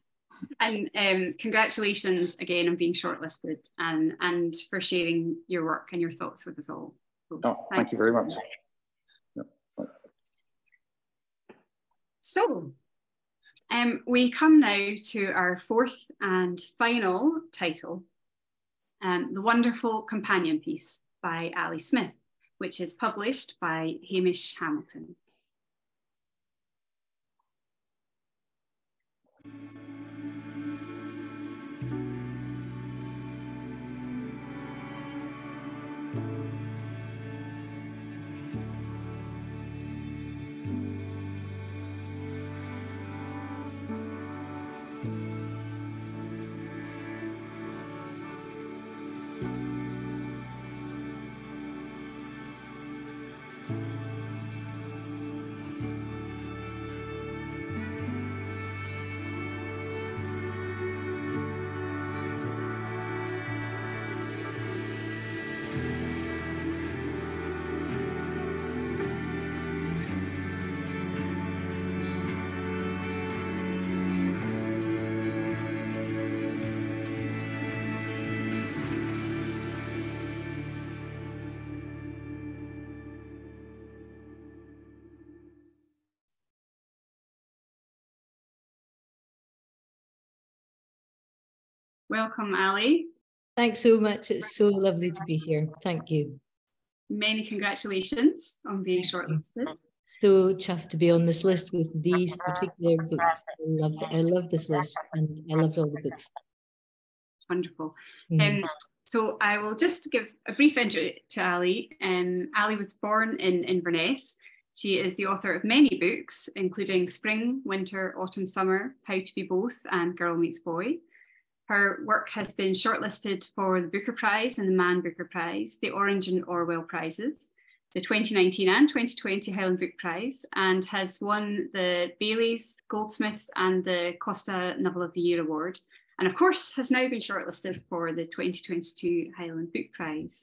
And um, congratulations again on being shortlisted, and, and for sharing your work and your thoughts with us all. So, oh, thank, thank you very much. Yep. So, Um, we come now to our fourth and final title, um, The Wonderful Companion Piece by Ali Smith, which is published by Hamish Hamilton. Welcome, Ali. Thanks so much. It's so lovely to be here. Thank you. Many congratulations on being shortlisted. So chuffed to be on this list with these particular books. I love, I love this list, and I loved all the books. Wonderful. Mm. Um, so I will just give a brief intro to Ali. Um, Ali was born in Inverness. She is the author of many books, including Spring, Winter, Autumn, Summer, How to Be Both, and Girl Meets Boy. Her work has been shortlisted for the Booker Prize and the Man Booker Prize, the Orange and Orwell Prizes, the twenty nineteen and twenty twenty Highland Book Prize, and has won the Baileys, Goldsmiths, and the Costa Novel of the Year Award. And of course, has now been shortlisted for the twenty twenty-two Highland Book Prize.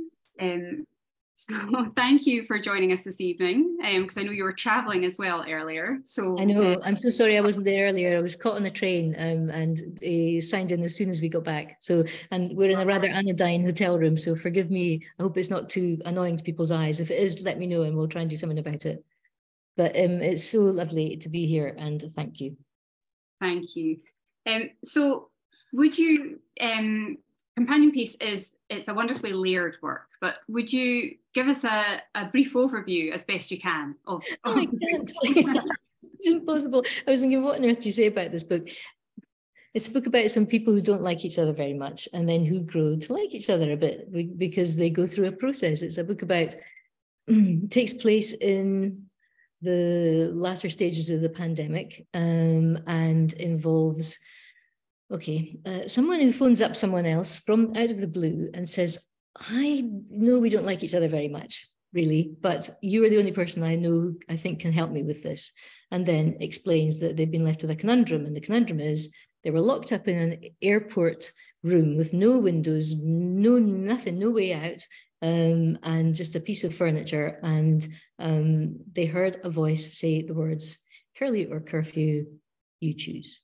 Um, So thank you for joining us this evening, because um, I know you were travelling as well earlier. So I know, uh, I'm so sorry I wasn't there earlier. I was caught on a train um, and they signed in as soon as we got back. So, and we're in a rather anodyne hotel room, so forgive me. I hope it's not too annoying to people's eyes. If it is, let me know and we'll try and do something about it. But um, it's so lovely to be here, and thank you. Thank you. Um, so would you um, companion piece is, it's a wonderfully layered work, but would you give us a, a brief overview as best you can of, Oh, of I can't. It's impossible. I was thinking, what on earth do you say about this book? It's a book about some people who don't like each other very much and then who grow to like each other a bit because they go through a process. It's a book about, it takes place in the latter stages of the pandemic um, and involves, okay, uh, someone who phones up someone else from out of the blue and says, I know we don't like each other very much, really, but you are the only person I know who I think can help me with this. And then explains that they've been left with a conundrum. And the conundrum is they were locked up in an airport room with no windows, no nothing, no way out, um, and just a piece of furniture. And um, they heard a voice say the words, curfew or curfew, you choose.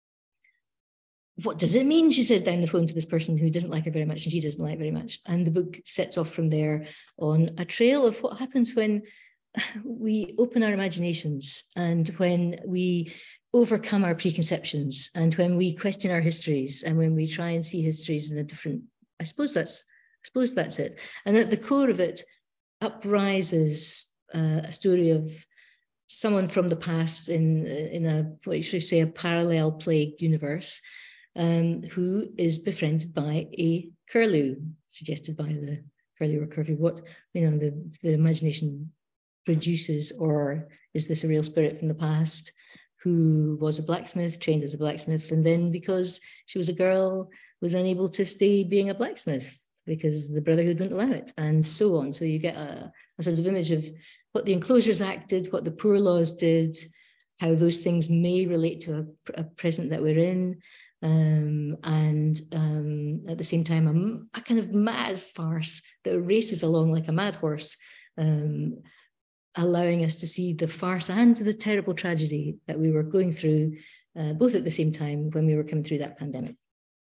What does it mean? She says down the phone to this person who doesn't like her very much and she doesn't like very much. And the book sets off from there on a trail of what happens when we open our imaginations and when we overcome our preconceptions and when we question our histories and when we try and see histories in a different, I suppose that's, I suppose that's it. And at the core of it uprises uh, a story of someone from the past in, in a, what should I say, a parallel plagued universe um, who is befriended by a curlew, suggested by the curlew or curfew, what, you know, the, the imagination produces, or is this a real spirit from the past who was a blacksmith, trained as a blacksmith, and then because she was a girl was unable to stay being a blacksmith because the Brotherhood wouldn't allow it, and so on. So you get a, a sort of image of what the Enclosures Act did, what the Poor Laws did, how those things may relate to a, a present that we're in, um, and um, at the same time a, a kind of mad farce that races along like a mad horse, um, allowing us to see the farce and the terrible tragedy that we were going through, uh, both at the same time when we were coming through that pandemic.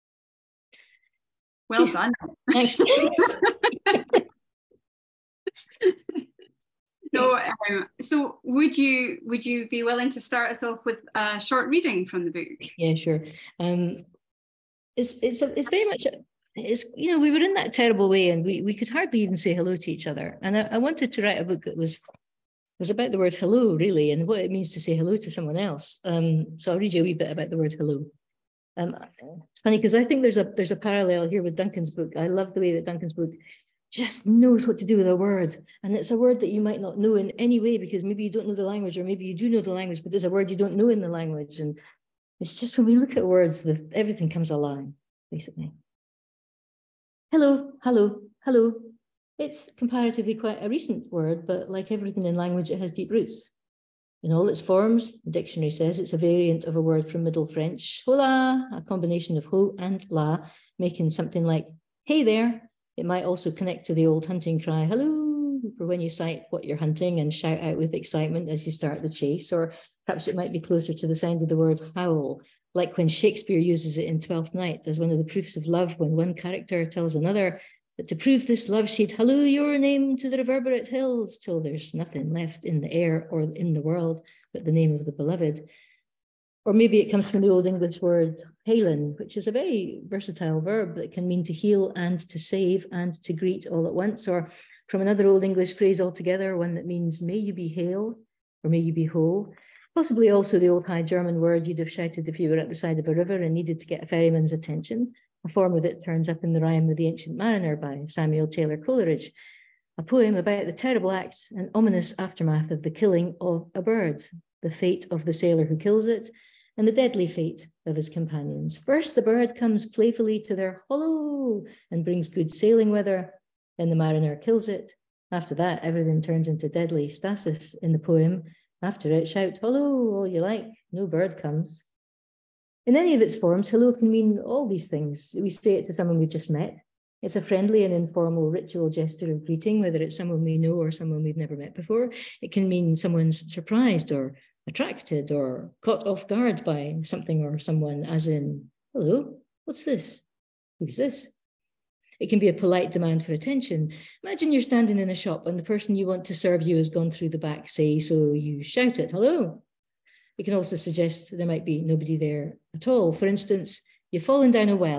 Well Phew. done. Thanks. No, um, so would you would you be willing to start us off with a short reading from the book? Yeah, sure. Um, it's it's a, it's very much. A, It's, you know, we were in that terrible way and we, we could hardly even say hello to each other. And I, I wanted to write a book that was, was about the word hello, really, and what it means to say hello to someone else. Um, so I'll read you a wee bit about the word hello. Um, it's funny because I think there's a there's a parallel here with Duncan's book. I love the way that Duncan's book just knows what to do with a word. And it's a word that you might not know in any way because maybe you don't know the language, or maybe you do know the language, but there's a word you don't know in the language. And it's just when we look at words, that everything comes alive, basically. Hello, hello, hello. It's comparatively quite a recent word, but like everything in language, it has deep roots. In all its forms, the dictionary says it's a variant of a word from Middle French, hola, a combination of ho and la, making something like, hey there. It might also connect to the old hunting cry, hello, for when you sight what you're hunting and shout out with excitement as you start the chase, or perhaps it might be closer to the sound of the word howl, like when Shakespeare uses it in Twelfth Night as one of the proofs of love when one character tells another that to prove this love she'd halloo your name to the reverberate hills till there's nothing left in the air or in the world but the name of the beloved. Or maybe it comes from the Old English word halen, which is a very versatile verb that can mean to heal and to save and to greet all at once, or from another Old English phrase altogether, one that means may you be hale or may you be whole. Possibly also the old High German word you'd have shouted if you were at the side of a river and needed to get a ferryman's attention. A form of it turns up in the rhyme of The Ancient Mariner by Samuel Taylor Coleridge, a poem about the terrible act and ominous aftermath of the killing of a bird, the fate of the sailor who kills it, and the deadly fate of his companions. First, the bird comes playfully to their hollow and brings good sailing weather. Then the mariner kills it. After that, everything turns into deadly stasis in the poem. After it, shout, hello, all you like, no bird comes. In any of its forms, hello can mean all these things. We say it to someone we've just met. It's a friendly and informal ritual gesture of greeting, whether it's someone we know or someone we've never met before. It can mean someone's surprised or attracted or caught off guard by something or someone, as in, hello, what's this? Who's this? It can be a polite demand for attention. Imagine you're standing in a shop and the person you want to serve you has gone through the back, say, so you shout it, hello. It can also suggest there might be nobody there at all. For instance, you've fallen down a well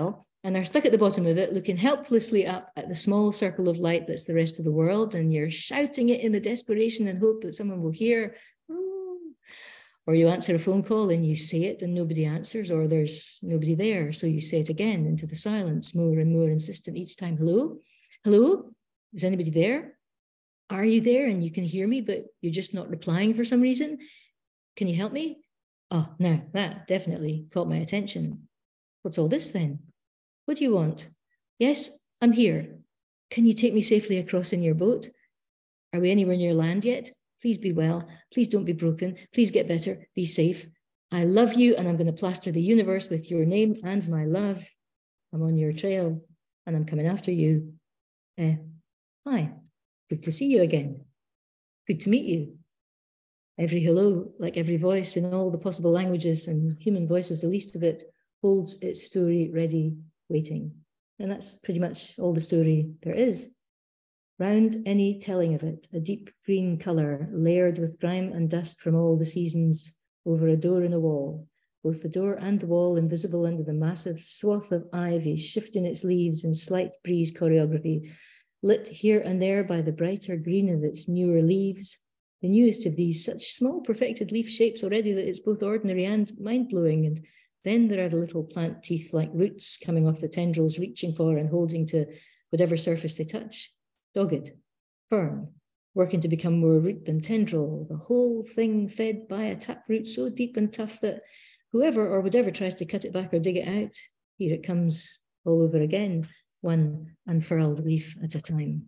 and are stuck at the bottom of it, looking helplessly up at the small circle of light that's the rest of the world, and you're shouting it in the desperation and hope that someone will hear. Or you answer a phone call and you say it and nobody answers, or there's nobody there, so you say it again into the silence, more and more insistent each time. Hello? Hello? Is anybody there? Are you there and you can hear me, but you're just not replying for some reason? Can you help me? Oh, now that definitely caught my attention. What's all this then? What do you want? Yes, I'm here. Can you take me safely across in your boat? Are we anywhere near land yet? Please be well. Please don't be broken. Please get better. Be safe. I love you, and I'm going to plaster the universe with your name and my love. I'm on your trail, and I'm coming after you. Uh, hi. Good to see you again. Good to meet you. Every hello, like every voice in all the possible languages, and human voice is the least of it, holds its story ready, waiting. And that's pretty much all the story there is. Round any telling of it, a deep green colour, layered with grime and dust from all the seasons, over a door in a wall, both the door and the wall invisible under the massive swath of ivy, shifting its leaves in slight breeze choreography, lit here and there by the brighter green of its newer leaves, the newest of these, such small perfected leaf shapes already that it's both ordinary and mind-blowing. And then there are the little plant teeth like roots coming off the tendrils, reaching for and holding to whatever surface they touch. Dogged, firm, working to become more root than tendril, the whole thing fed by a taproot so deep and tough that whoever or whatever tries to cut it back or dig it out, here it comes all over again, one unfurled leaf at a time.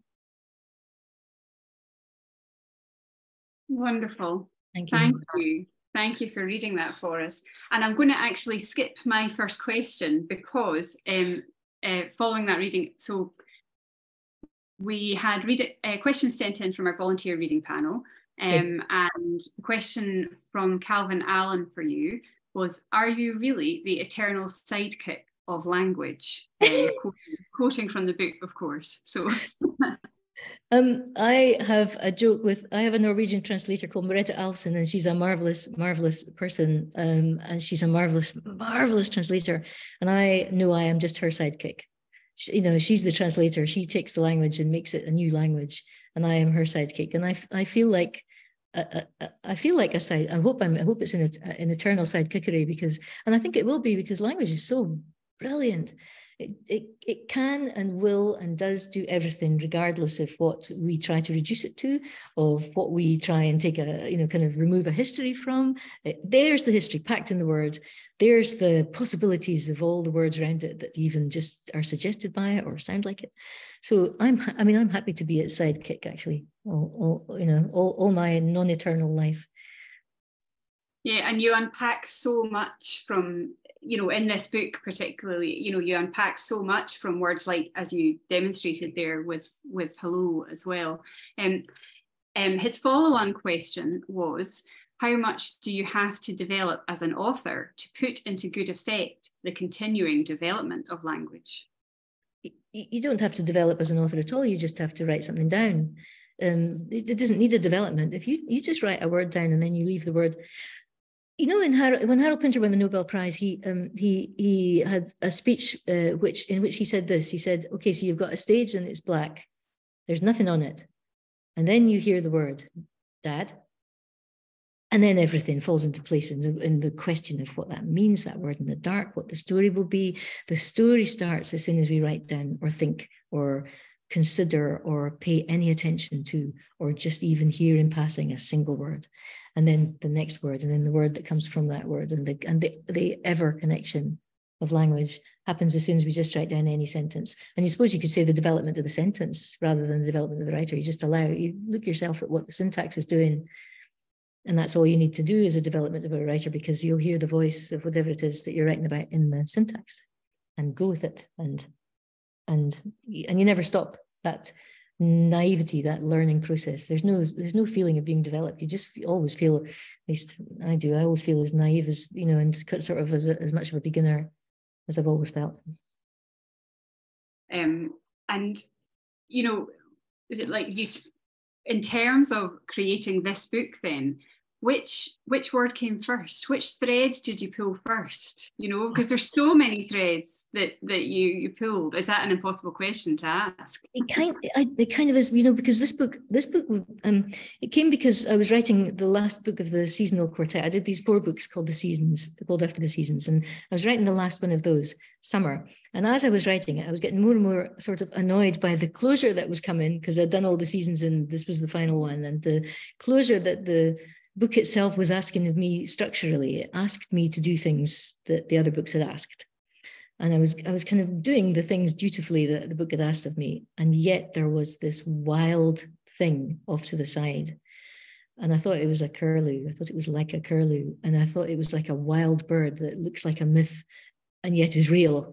Wonderful. Thank you. Thank you. Thank you for reading that for us. And I'm going to actually skip my first question because um, uh, following that reading, so we had read uh, questions sent in from our volunteer reading panel, um, yeah. And the question from Calvin Allen for you was, are you really the eternal sidekick of language? Um, quoting, quoting from the book, of course. So. Um, I have a joke with, I have a Norwegian translator called Merete Alfsen, and she's a marvelous, marvelous person. Um, and she's a marvelous, marvelous translator. And I know I am just her sidekick. She, you know, she's the translator. She takes the language and makes it a new language. And I am her sidekick. And I, I feel like, uh, uh, I feel like a side, I hope I'm, I hope it's an, an eternal sidekickery because, and I think it will be because language is so brilliant. It, it, it can and will and does do everything regardless of what we try to reduce it to, of what we try and take a, you know, kind of remove a history from. It, there's the history packed in the word. There's the possibilities of all the words around it that even just are suggested by it or sound like it. So I'm, I mean, I'm happy to be its sidekick actually, all, all you know, all, all my non-eternal life. Yeah, and you unpack so much from, you know, in this book particularly, you know, you unpack so much from words like, as you demonstrated there with, with hello as well. Um, um, his follow-on question was, how much do you have to develop as an author to put into good effect the continuing development of language? You don't have to develop as an author at all. You just have to write something down. Um, it, it doesn't need a development. If you, you just write a word down and then you leave the word. You know, in Harold, when Harold Pinter won the Nobel Prize, he um, he he had a speech uh, which in which he said this. He said, "Okay, so you've got a stage and it's black. There's nothing on it, and then you hear the word, Dad, and then everything falls into place in the in the question of what that means. That word in the dark, what the story will be. The story starts as soon as we write down or think or consider or pay any attention to, or just even hear in passing a single word, and then the next word, and then the word that comes from that word, and the and the, the ever connection of language happens as soon as we just write down any sentence. And you suppose you could say the development of the sentence rather than the development of the writer. You just allow, you look yourself at what the syntax is doing, and that's all you need to do is a development of a writer, because you'll hear the voice of whatever it is that you're writing about in the syntax, and go with it, and and and you never stop that naivety, that learning process. There's no there's no feeling of being developed. You just always feel, at least I do, I always feel as naive as, you know, and sort of as, as much of a beginner as I've always felt. Um, and, you know, is it like you, in terms of creating this book then, which which word came first? Which thread did you pull first? You know, because there's so many threads that that you you pulled. Is that an impossible question to ask? It kind, I, it kind of is, you know, because this book, this book, um, it came because I was writing the last book of the seasonal quartet. I did these four books called The Seasons, called After the Seasons, and I was writing the last one of those, Summer. And as I was writing it, I was getting more and more sort of annoyed by the closure that was coming, because I'd done all the seasons and this was the final one, and the closure that the book itself was asking of me structurally. It asked me to do things that the other books had asked. And I was I was kind of doing the things dutifully that the book had asked of me. And yet there was this wild thing off to the side. And I thought it was a curlew. I thought it was like a curlew. And I thought it was like a wild bird that looks like a myth and yet is real.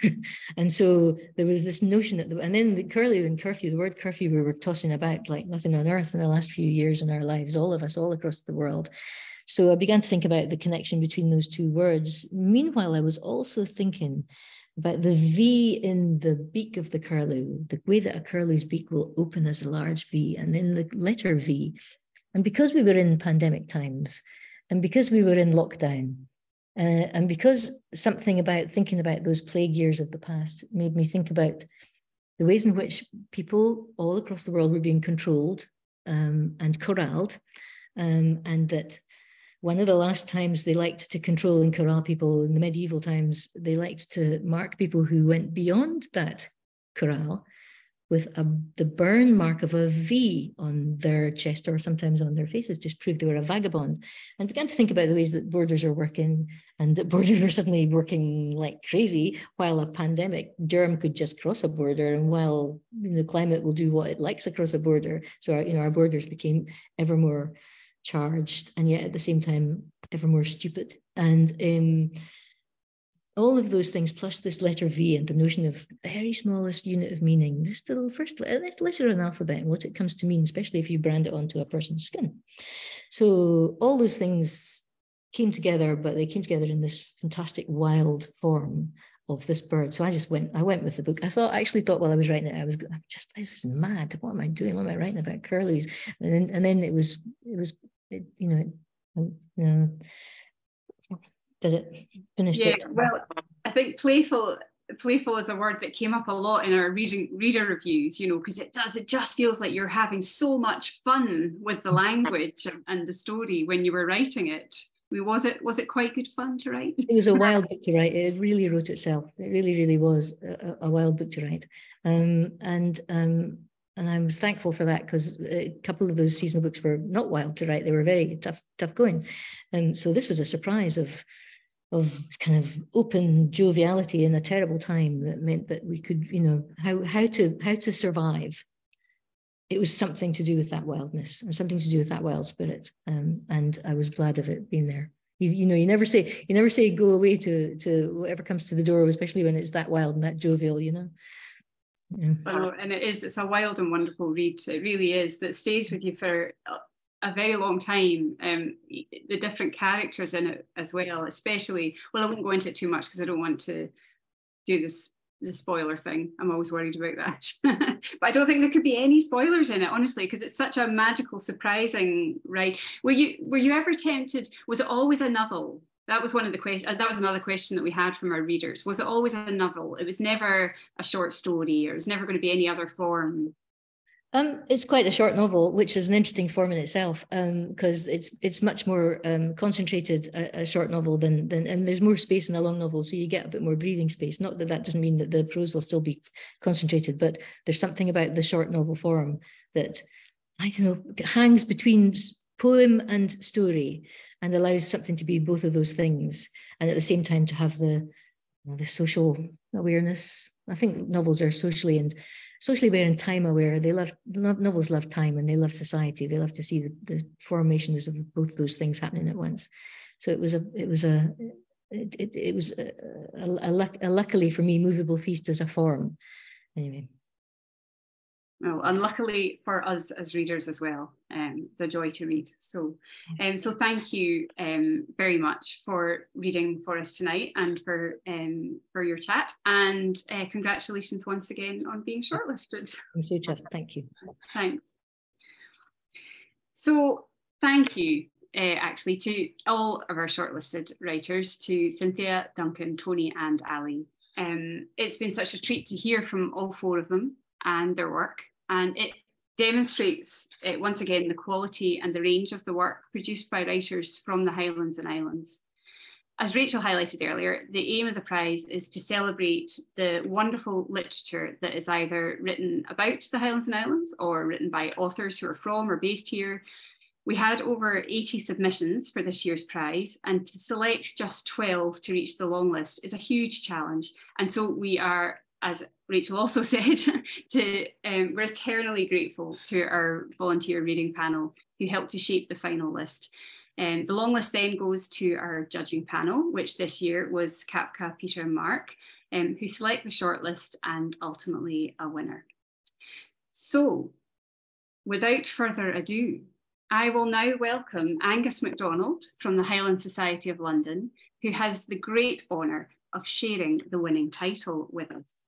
And so there was this notion that, the, and then the curlew and curfew, the word curfew, we were tossing about like nothing on earth in the last few years in our lives, all of us, all across the world. So I began to think about the connection between those two words. Meanwhile, I was also thinking about the V in the beak of the curlew, the way that a curlew's beak will open as a large V, and then the letter V. And because we were in pandemic times, and because we were in lockdown, Uh, and because something about thinking about those plague years of the past made me think about the ways in which people all across the world were being controlled um, and corralled, um, and that one of the last times they liked to control and corral people in the medieval times, they liked to mark people who went beyond that corral with a, the burn mark of a V on their chest or sometimes on their faces, just proved they were a vagabond. And began to think about the ways that borders are working, and that borders are suddenly working like crazy, while a pandemic germ could just cross a border, and while you know, climate will do what it likes across a border. So our, you know, our borders became ever more charged, and yet at the same time, ever more stupid. And um, all of those things, plus this letter V and the notion of the very smallest unit of meaning, just the first letter in the alphabet and what it comes to mean, especially if you brand it onto a person's skin. So all those things came together, but they came together in this fantastic wild form of this bird. So I just went, I went with the book. I thought, I actually thought while I was writing it, I was I'm just, this is mad. What am I doing? What am I writing about curlews? And then, and then it was, it was, it, you know, it, you know, did it, finished yeah, it. Well, I think playful playful is a word that came up a lot in our reading reader reviews, you know, because it does, it just feels like you're having so much fun with the language and the story when you were writing it. Was it was it quite good fun to write? It was a wild book to write. It really wrote itself. It really, really was a, a wild book to write. Um, and um, and I was thankful for that, because a couple of those seasonal books were not wild to write. They were very tough, tough going. And um, so this was a surprise of of kind of open joviality in a terrible time that meant that we could, you know, how how to how to survive. It was something to do with that wildness and something to do with that wild spirit. Um, and I was glad of it being there. You, you know, you never say, you never say go away to, to whatever comes to the door, especially when it's that wild and that jovial, you know. Yeah. Oh, and it is, it's a wild and wonderful read. It really is, that stays with you for a very long time. Um, the different characters in it as well, especially, well, I won't go into it too much because I don't want to do this the spoiler thing. I'm always worried about that. But I don't think there could be any spoilers in it, honestly, because it's such a magical, surprising ride. Were you were you ever tempted? Was it always a novel? That was one of the questions. That was another question that we had from our readers. Was it always a novel? It was never a short story, or it was never going to be any other form. Um, it's quite a short novel, which is an interesting form in itself, because um, it's it's much more um, concentrated, a, a short novel than than, and there's more space in a long novel, so you get a bit more breathing space. Not that that doesn't mean that the prose will still be concentrated, but there's something about the short novel form that, I don't know, hangs between poem and story and allows something to be both of those things, and at the same time to have the the social awareness. I think novels are socially and socially aware and time aware. They love, novels love time and they love society. They love to see the, the formations of both those things happening at once. So it was a, it was a, it, it, it was a, a, a, a luckily for me, movable feast as a form. Anyway. Well, and luckily for us as readers as well, um, it's a joy to read. So, um, so thank you um, very much for reading for us tonight and for um, for your chat. And uh, congratulations once again on being shortlisted. Thank you, Jeff. Thank you. Thanks. So, thank you uh, actually to all of our shortlisted writers, to Cynthia, Duncan, Tony and Ali. Um, it's been such a treat to hear from all four of them and their work, and it demonstrates uh, once again the quality and the range of the work produced by writers from the Highlands and Islands. As Rachel highlighted earlier, the aim of the prize is to celebrate the wonderful literature that is either written about the Highlands and Islands or written by authors who are from or based here. We had over eighty submissions for this year's prize, and to select just twelve to reach the long list is a huge challenge. And so we are, as Rachel also said, to, um, we're eternally grateful to our volunteer reading panel who helped to shape the final list. Um, the long list then goes to our judging panel, which this year was Kapka, Peter and Mark, um, who select the shortlist and ultimately a winner. So, without further ado, I will now welcome Angus MacDonald from the Highland Society of London, who has the great honour of sharing the winning title with us.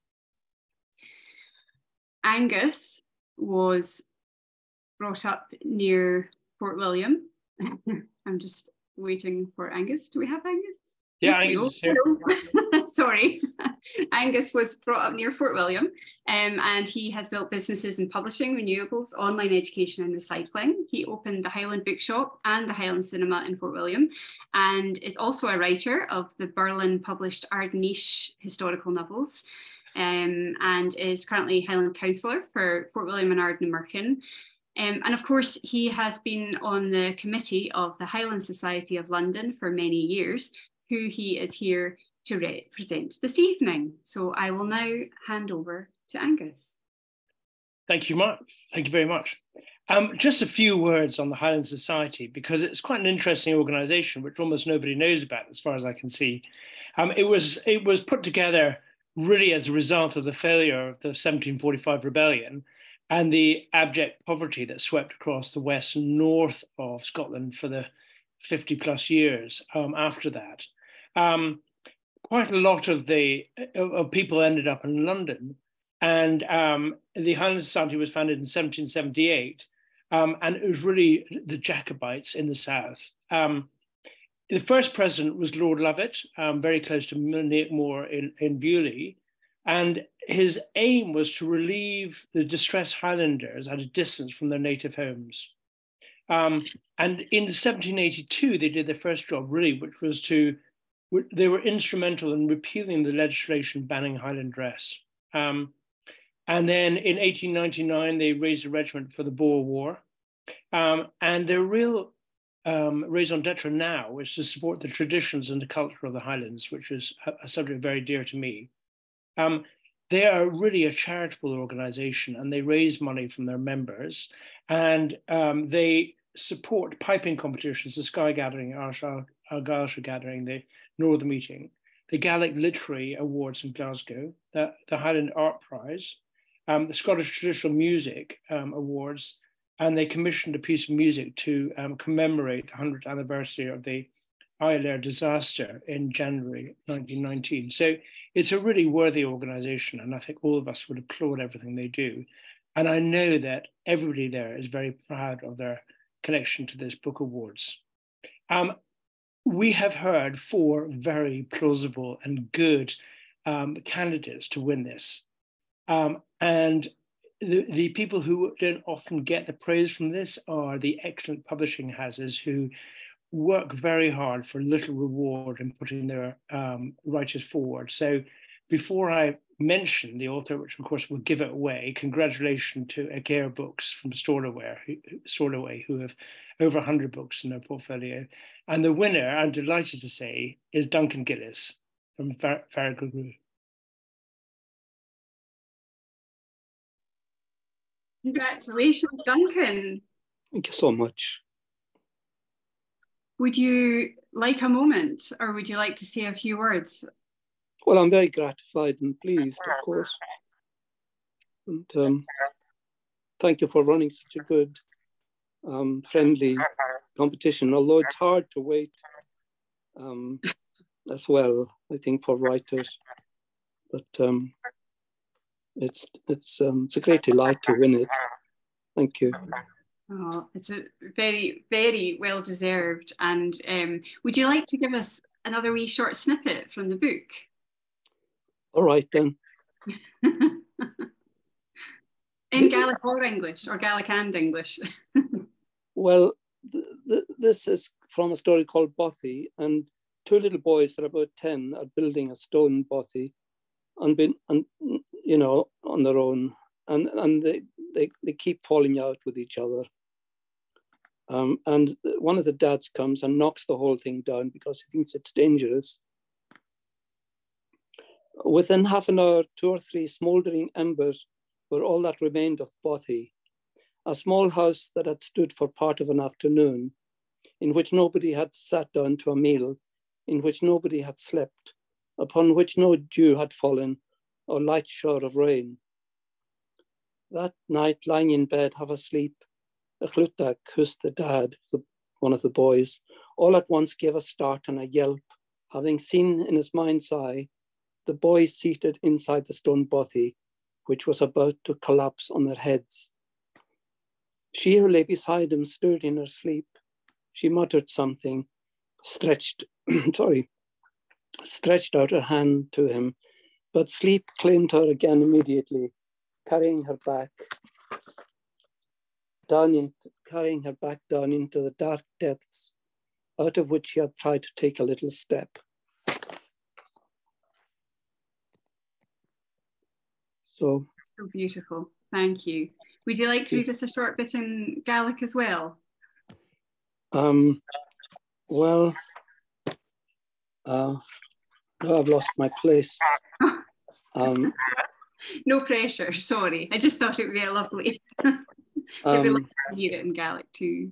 Angus was brought up near Fort William. I'm just waiting for Angus. Do we have Angus? Yeah, Angus is here. Sorry. Angus was brought up near Fort William, um, and he has built businesses in publishing, renewables, online education and recycling. He opened the Highland Bookshop and the Highland Cinema in Fort William, and is also a writer of the Berlin published Ardenish historical novels, um, and is currently Highland Councillor for Fort William and Arden and Merkin. Um, and of course, he has been on the committee of the Highland Society of London for many years, who he is here to represent this evening. So I will now hand over to Angus. Thank you much. Thank you very much. Um, just a few words on the Highland Society, because it's quite an interesting organisation, which almost nobody knows about, as far as I can see. Um, it was it was put together really as a result of the failure of the seventeen forty-five rebellion and the abject poverty that swept across the west and north of Scotland for the fifty plus years um, after that. Um, quite a lot of the of people ended up in London, and um, the Highland Society was founded in seventeen seventy-eight, um, and it was really the Jacobites in the south. Um, the first president was Lord Lovett, um, very close to Moore in, in Beaulieu, and his aim was to relieve the distressed Highlanders at a distance from their native homes. Um, and in seventeen eighty-two, they did their first job, really, which was to, they were instrumental in repealing the legislation banning Highland dress. Um, and then in eighteen ninety-nine, they raised a regiment for the Boer War. Um, and their real um, raison d'etre now is to support the traditions and the culture of the Highlands, which is a, a subject very dear to me. Um, they are really a charitable organization, and they raise money from their members, and um, they support piping competitions, the Sky Gathering, our Gaelsha Gathering, the Northern Meeting, the Gaelic Literary Awards in Glasgow, the, the Highland Art Prize, um, the Scottish Traditional Music um, Awards, and they commissioned a piece of music to um, commemorate the hundredth anniversary of the Iolair disaster in January nineteen nineteen. So it's a really worthy organization, and I think all of us would applaud everything they do. And I know that everybody there is very proud of their connection to this book awards. Um, we have heard four very plausible and good um, candidates to win this. Um, and the, the people who don't often get the praise from this are the excellent publishing houses who work very hard for little reward in putting their um, writers forward. So before I mention the author, which of course will give it away, congratulations to Agare Books from Stornoway, who, Stornoway, who have over one hundred books in their portfolio. And the winner, I'm delighted to say, is Duncan Gillis from Farragher. Congratulations, Duncan. Thank you so much. Would you like a moment, or would you like to say a few words? Well, I'm very gratified and pleased, of course. And um, thank you for running such a good, um, friendly competition, although it's hard to wait um, as well, I think, for writers. But um, it's, it's, um, it's a great delight to win it. Thank you. Oh, it's a very, very well deserved. And um, would you like to give us another wee short snippet from the book? All right then. In Gaelic or English, or Gaelic and English? Well, th th this is from a story called Bothy, and two little boys that are about ten are building a stone bothy, and been, and you know, on their own, and and they they they keep falling out with each other. Um, and one of the dads comes and knocks the whole thing down because he thinks it's dangerous. Within half an hour, two or three smouldering embers were all that remained of Bothy, a small house that had stood for part of an afternoon, in which nobody had sat down to a meal, in which nobody had slept, upon which no dew had fallen or light shower of rain. That night, lying in bed, half asleep, a Chlutak, who's the dad, the, one of the boys, all at once gave a start and a yelp, having seen in his mind's eye the boys seated inside the stone bothy, which was about to collapse on their heads. She who lay beside him stirred in her sleep. She muttered something, stretched, sorry, stretched out her hand to him, but sleep claimed her again immediately, carrying her back down in, carrying her back down into the dark depths, out of which she had tried to take a little step. So, so beautiful. Thank you. Would you like to read us a short bit in Gaelic as well? Um, well, uh, no, I've lost my place. Um, no pressure, sorry. I just thought it would be lovely. It'd be um, lovely to hear it in Gaelic too.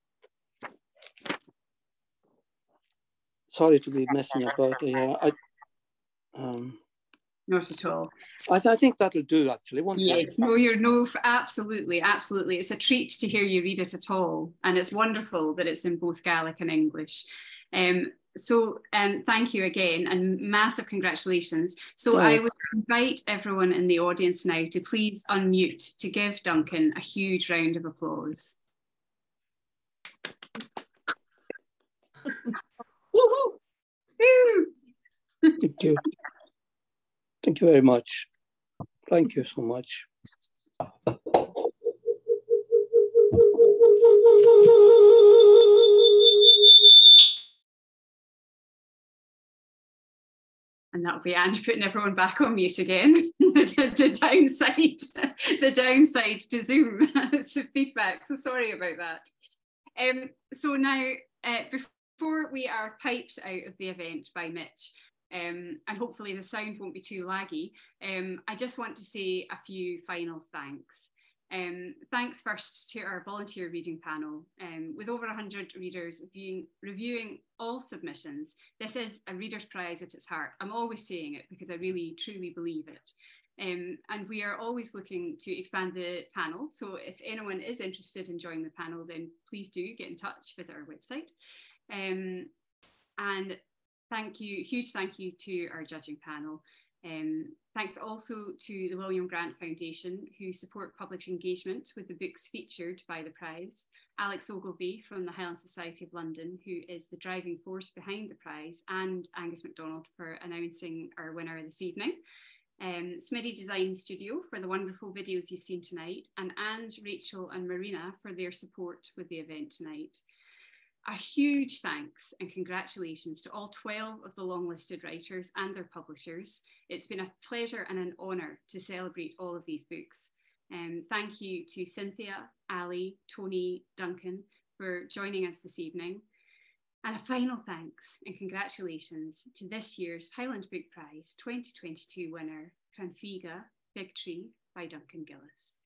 Sorry to be messing about here. I, um, Not at all. I, th I think that'll do, actually, won't yes. it? No, you're no, absolutely, absolutely. It's a treat to hear you read it at all. And it's wonderful that it's in both Gaelic and English. Um, so um, thank you again and massive congratulations. So oh. I would invite everyone in the audience now to please unmute to give Duncan a huge round of applause. Woo-hoo! Thank you. Thank you very much. Thank you so much. And that'll be Ange putting everyone back on mute again. the, the downside, the downside to Zoom, it's feedback. So sorry about that. Um, so now, uh, before we are piped out of the event by Mitch, um, and hopefully the sound won't be too laggy, um, I just want to say a few final thanks. Um, thanks first to our volunteer reading panel. Um, with over one hundred readers viewing, reviewing all submissions, this is a reader's prize at its heart. I'm always saying it because I really truly believe it. Um, and we are always looking to expand the panel. So if anyone is interested in joining the panel, then please do get in touch, visit our website. Um, and thank you, huge thank you to our judging panel. Um, thanks also to the William Grant Foundation, who support public engagement with the books featured by the prize, Alex Ogilvie from the Highland Society of London, who is the driving force behind the prize, and Angus MacDonald for announcing our winner this evening, um, Smitty Design Studio for the wonderful videos you've seen tonight, and Ange, Rachel and Marina for their support with the event tonight. A huge thanks and congratulations to all twelve of the long-listed writers and their publishers. It's been a pleasure and an honour to celebrate all of these books. Um, thank you to Cynthia, Ali, Tony, Duncan for joining us this evening. And a final thanks and congratulations to this year's Highland Book Prize twenty twenty-two winner, Cranfiga, Big Tree by Duncan Gillis.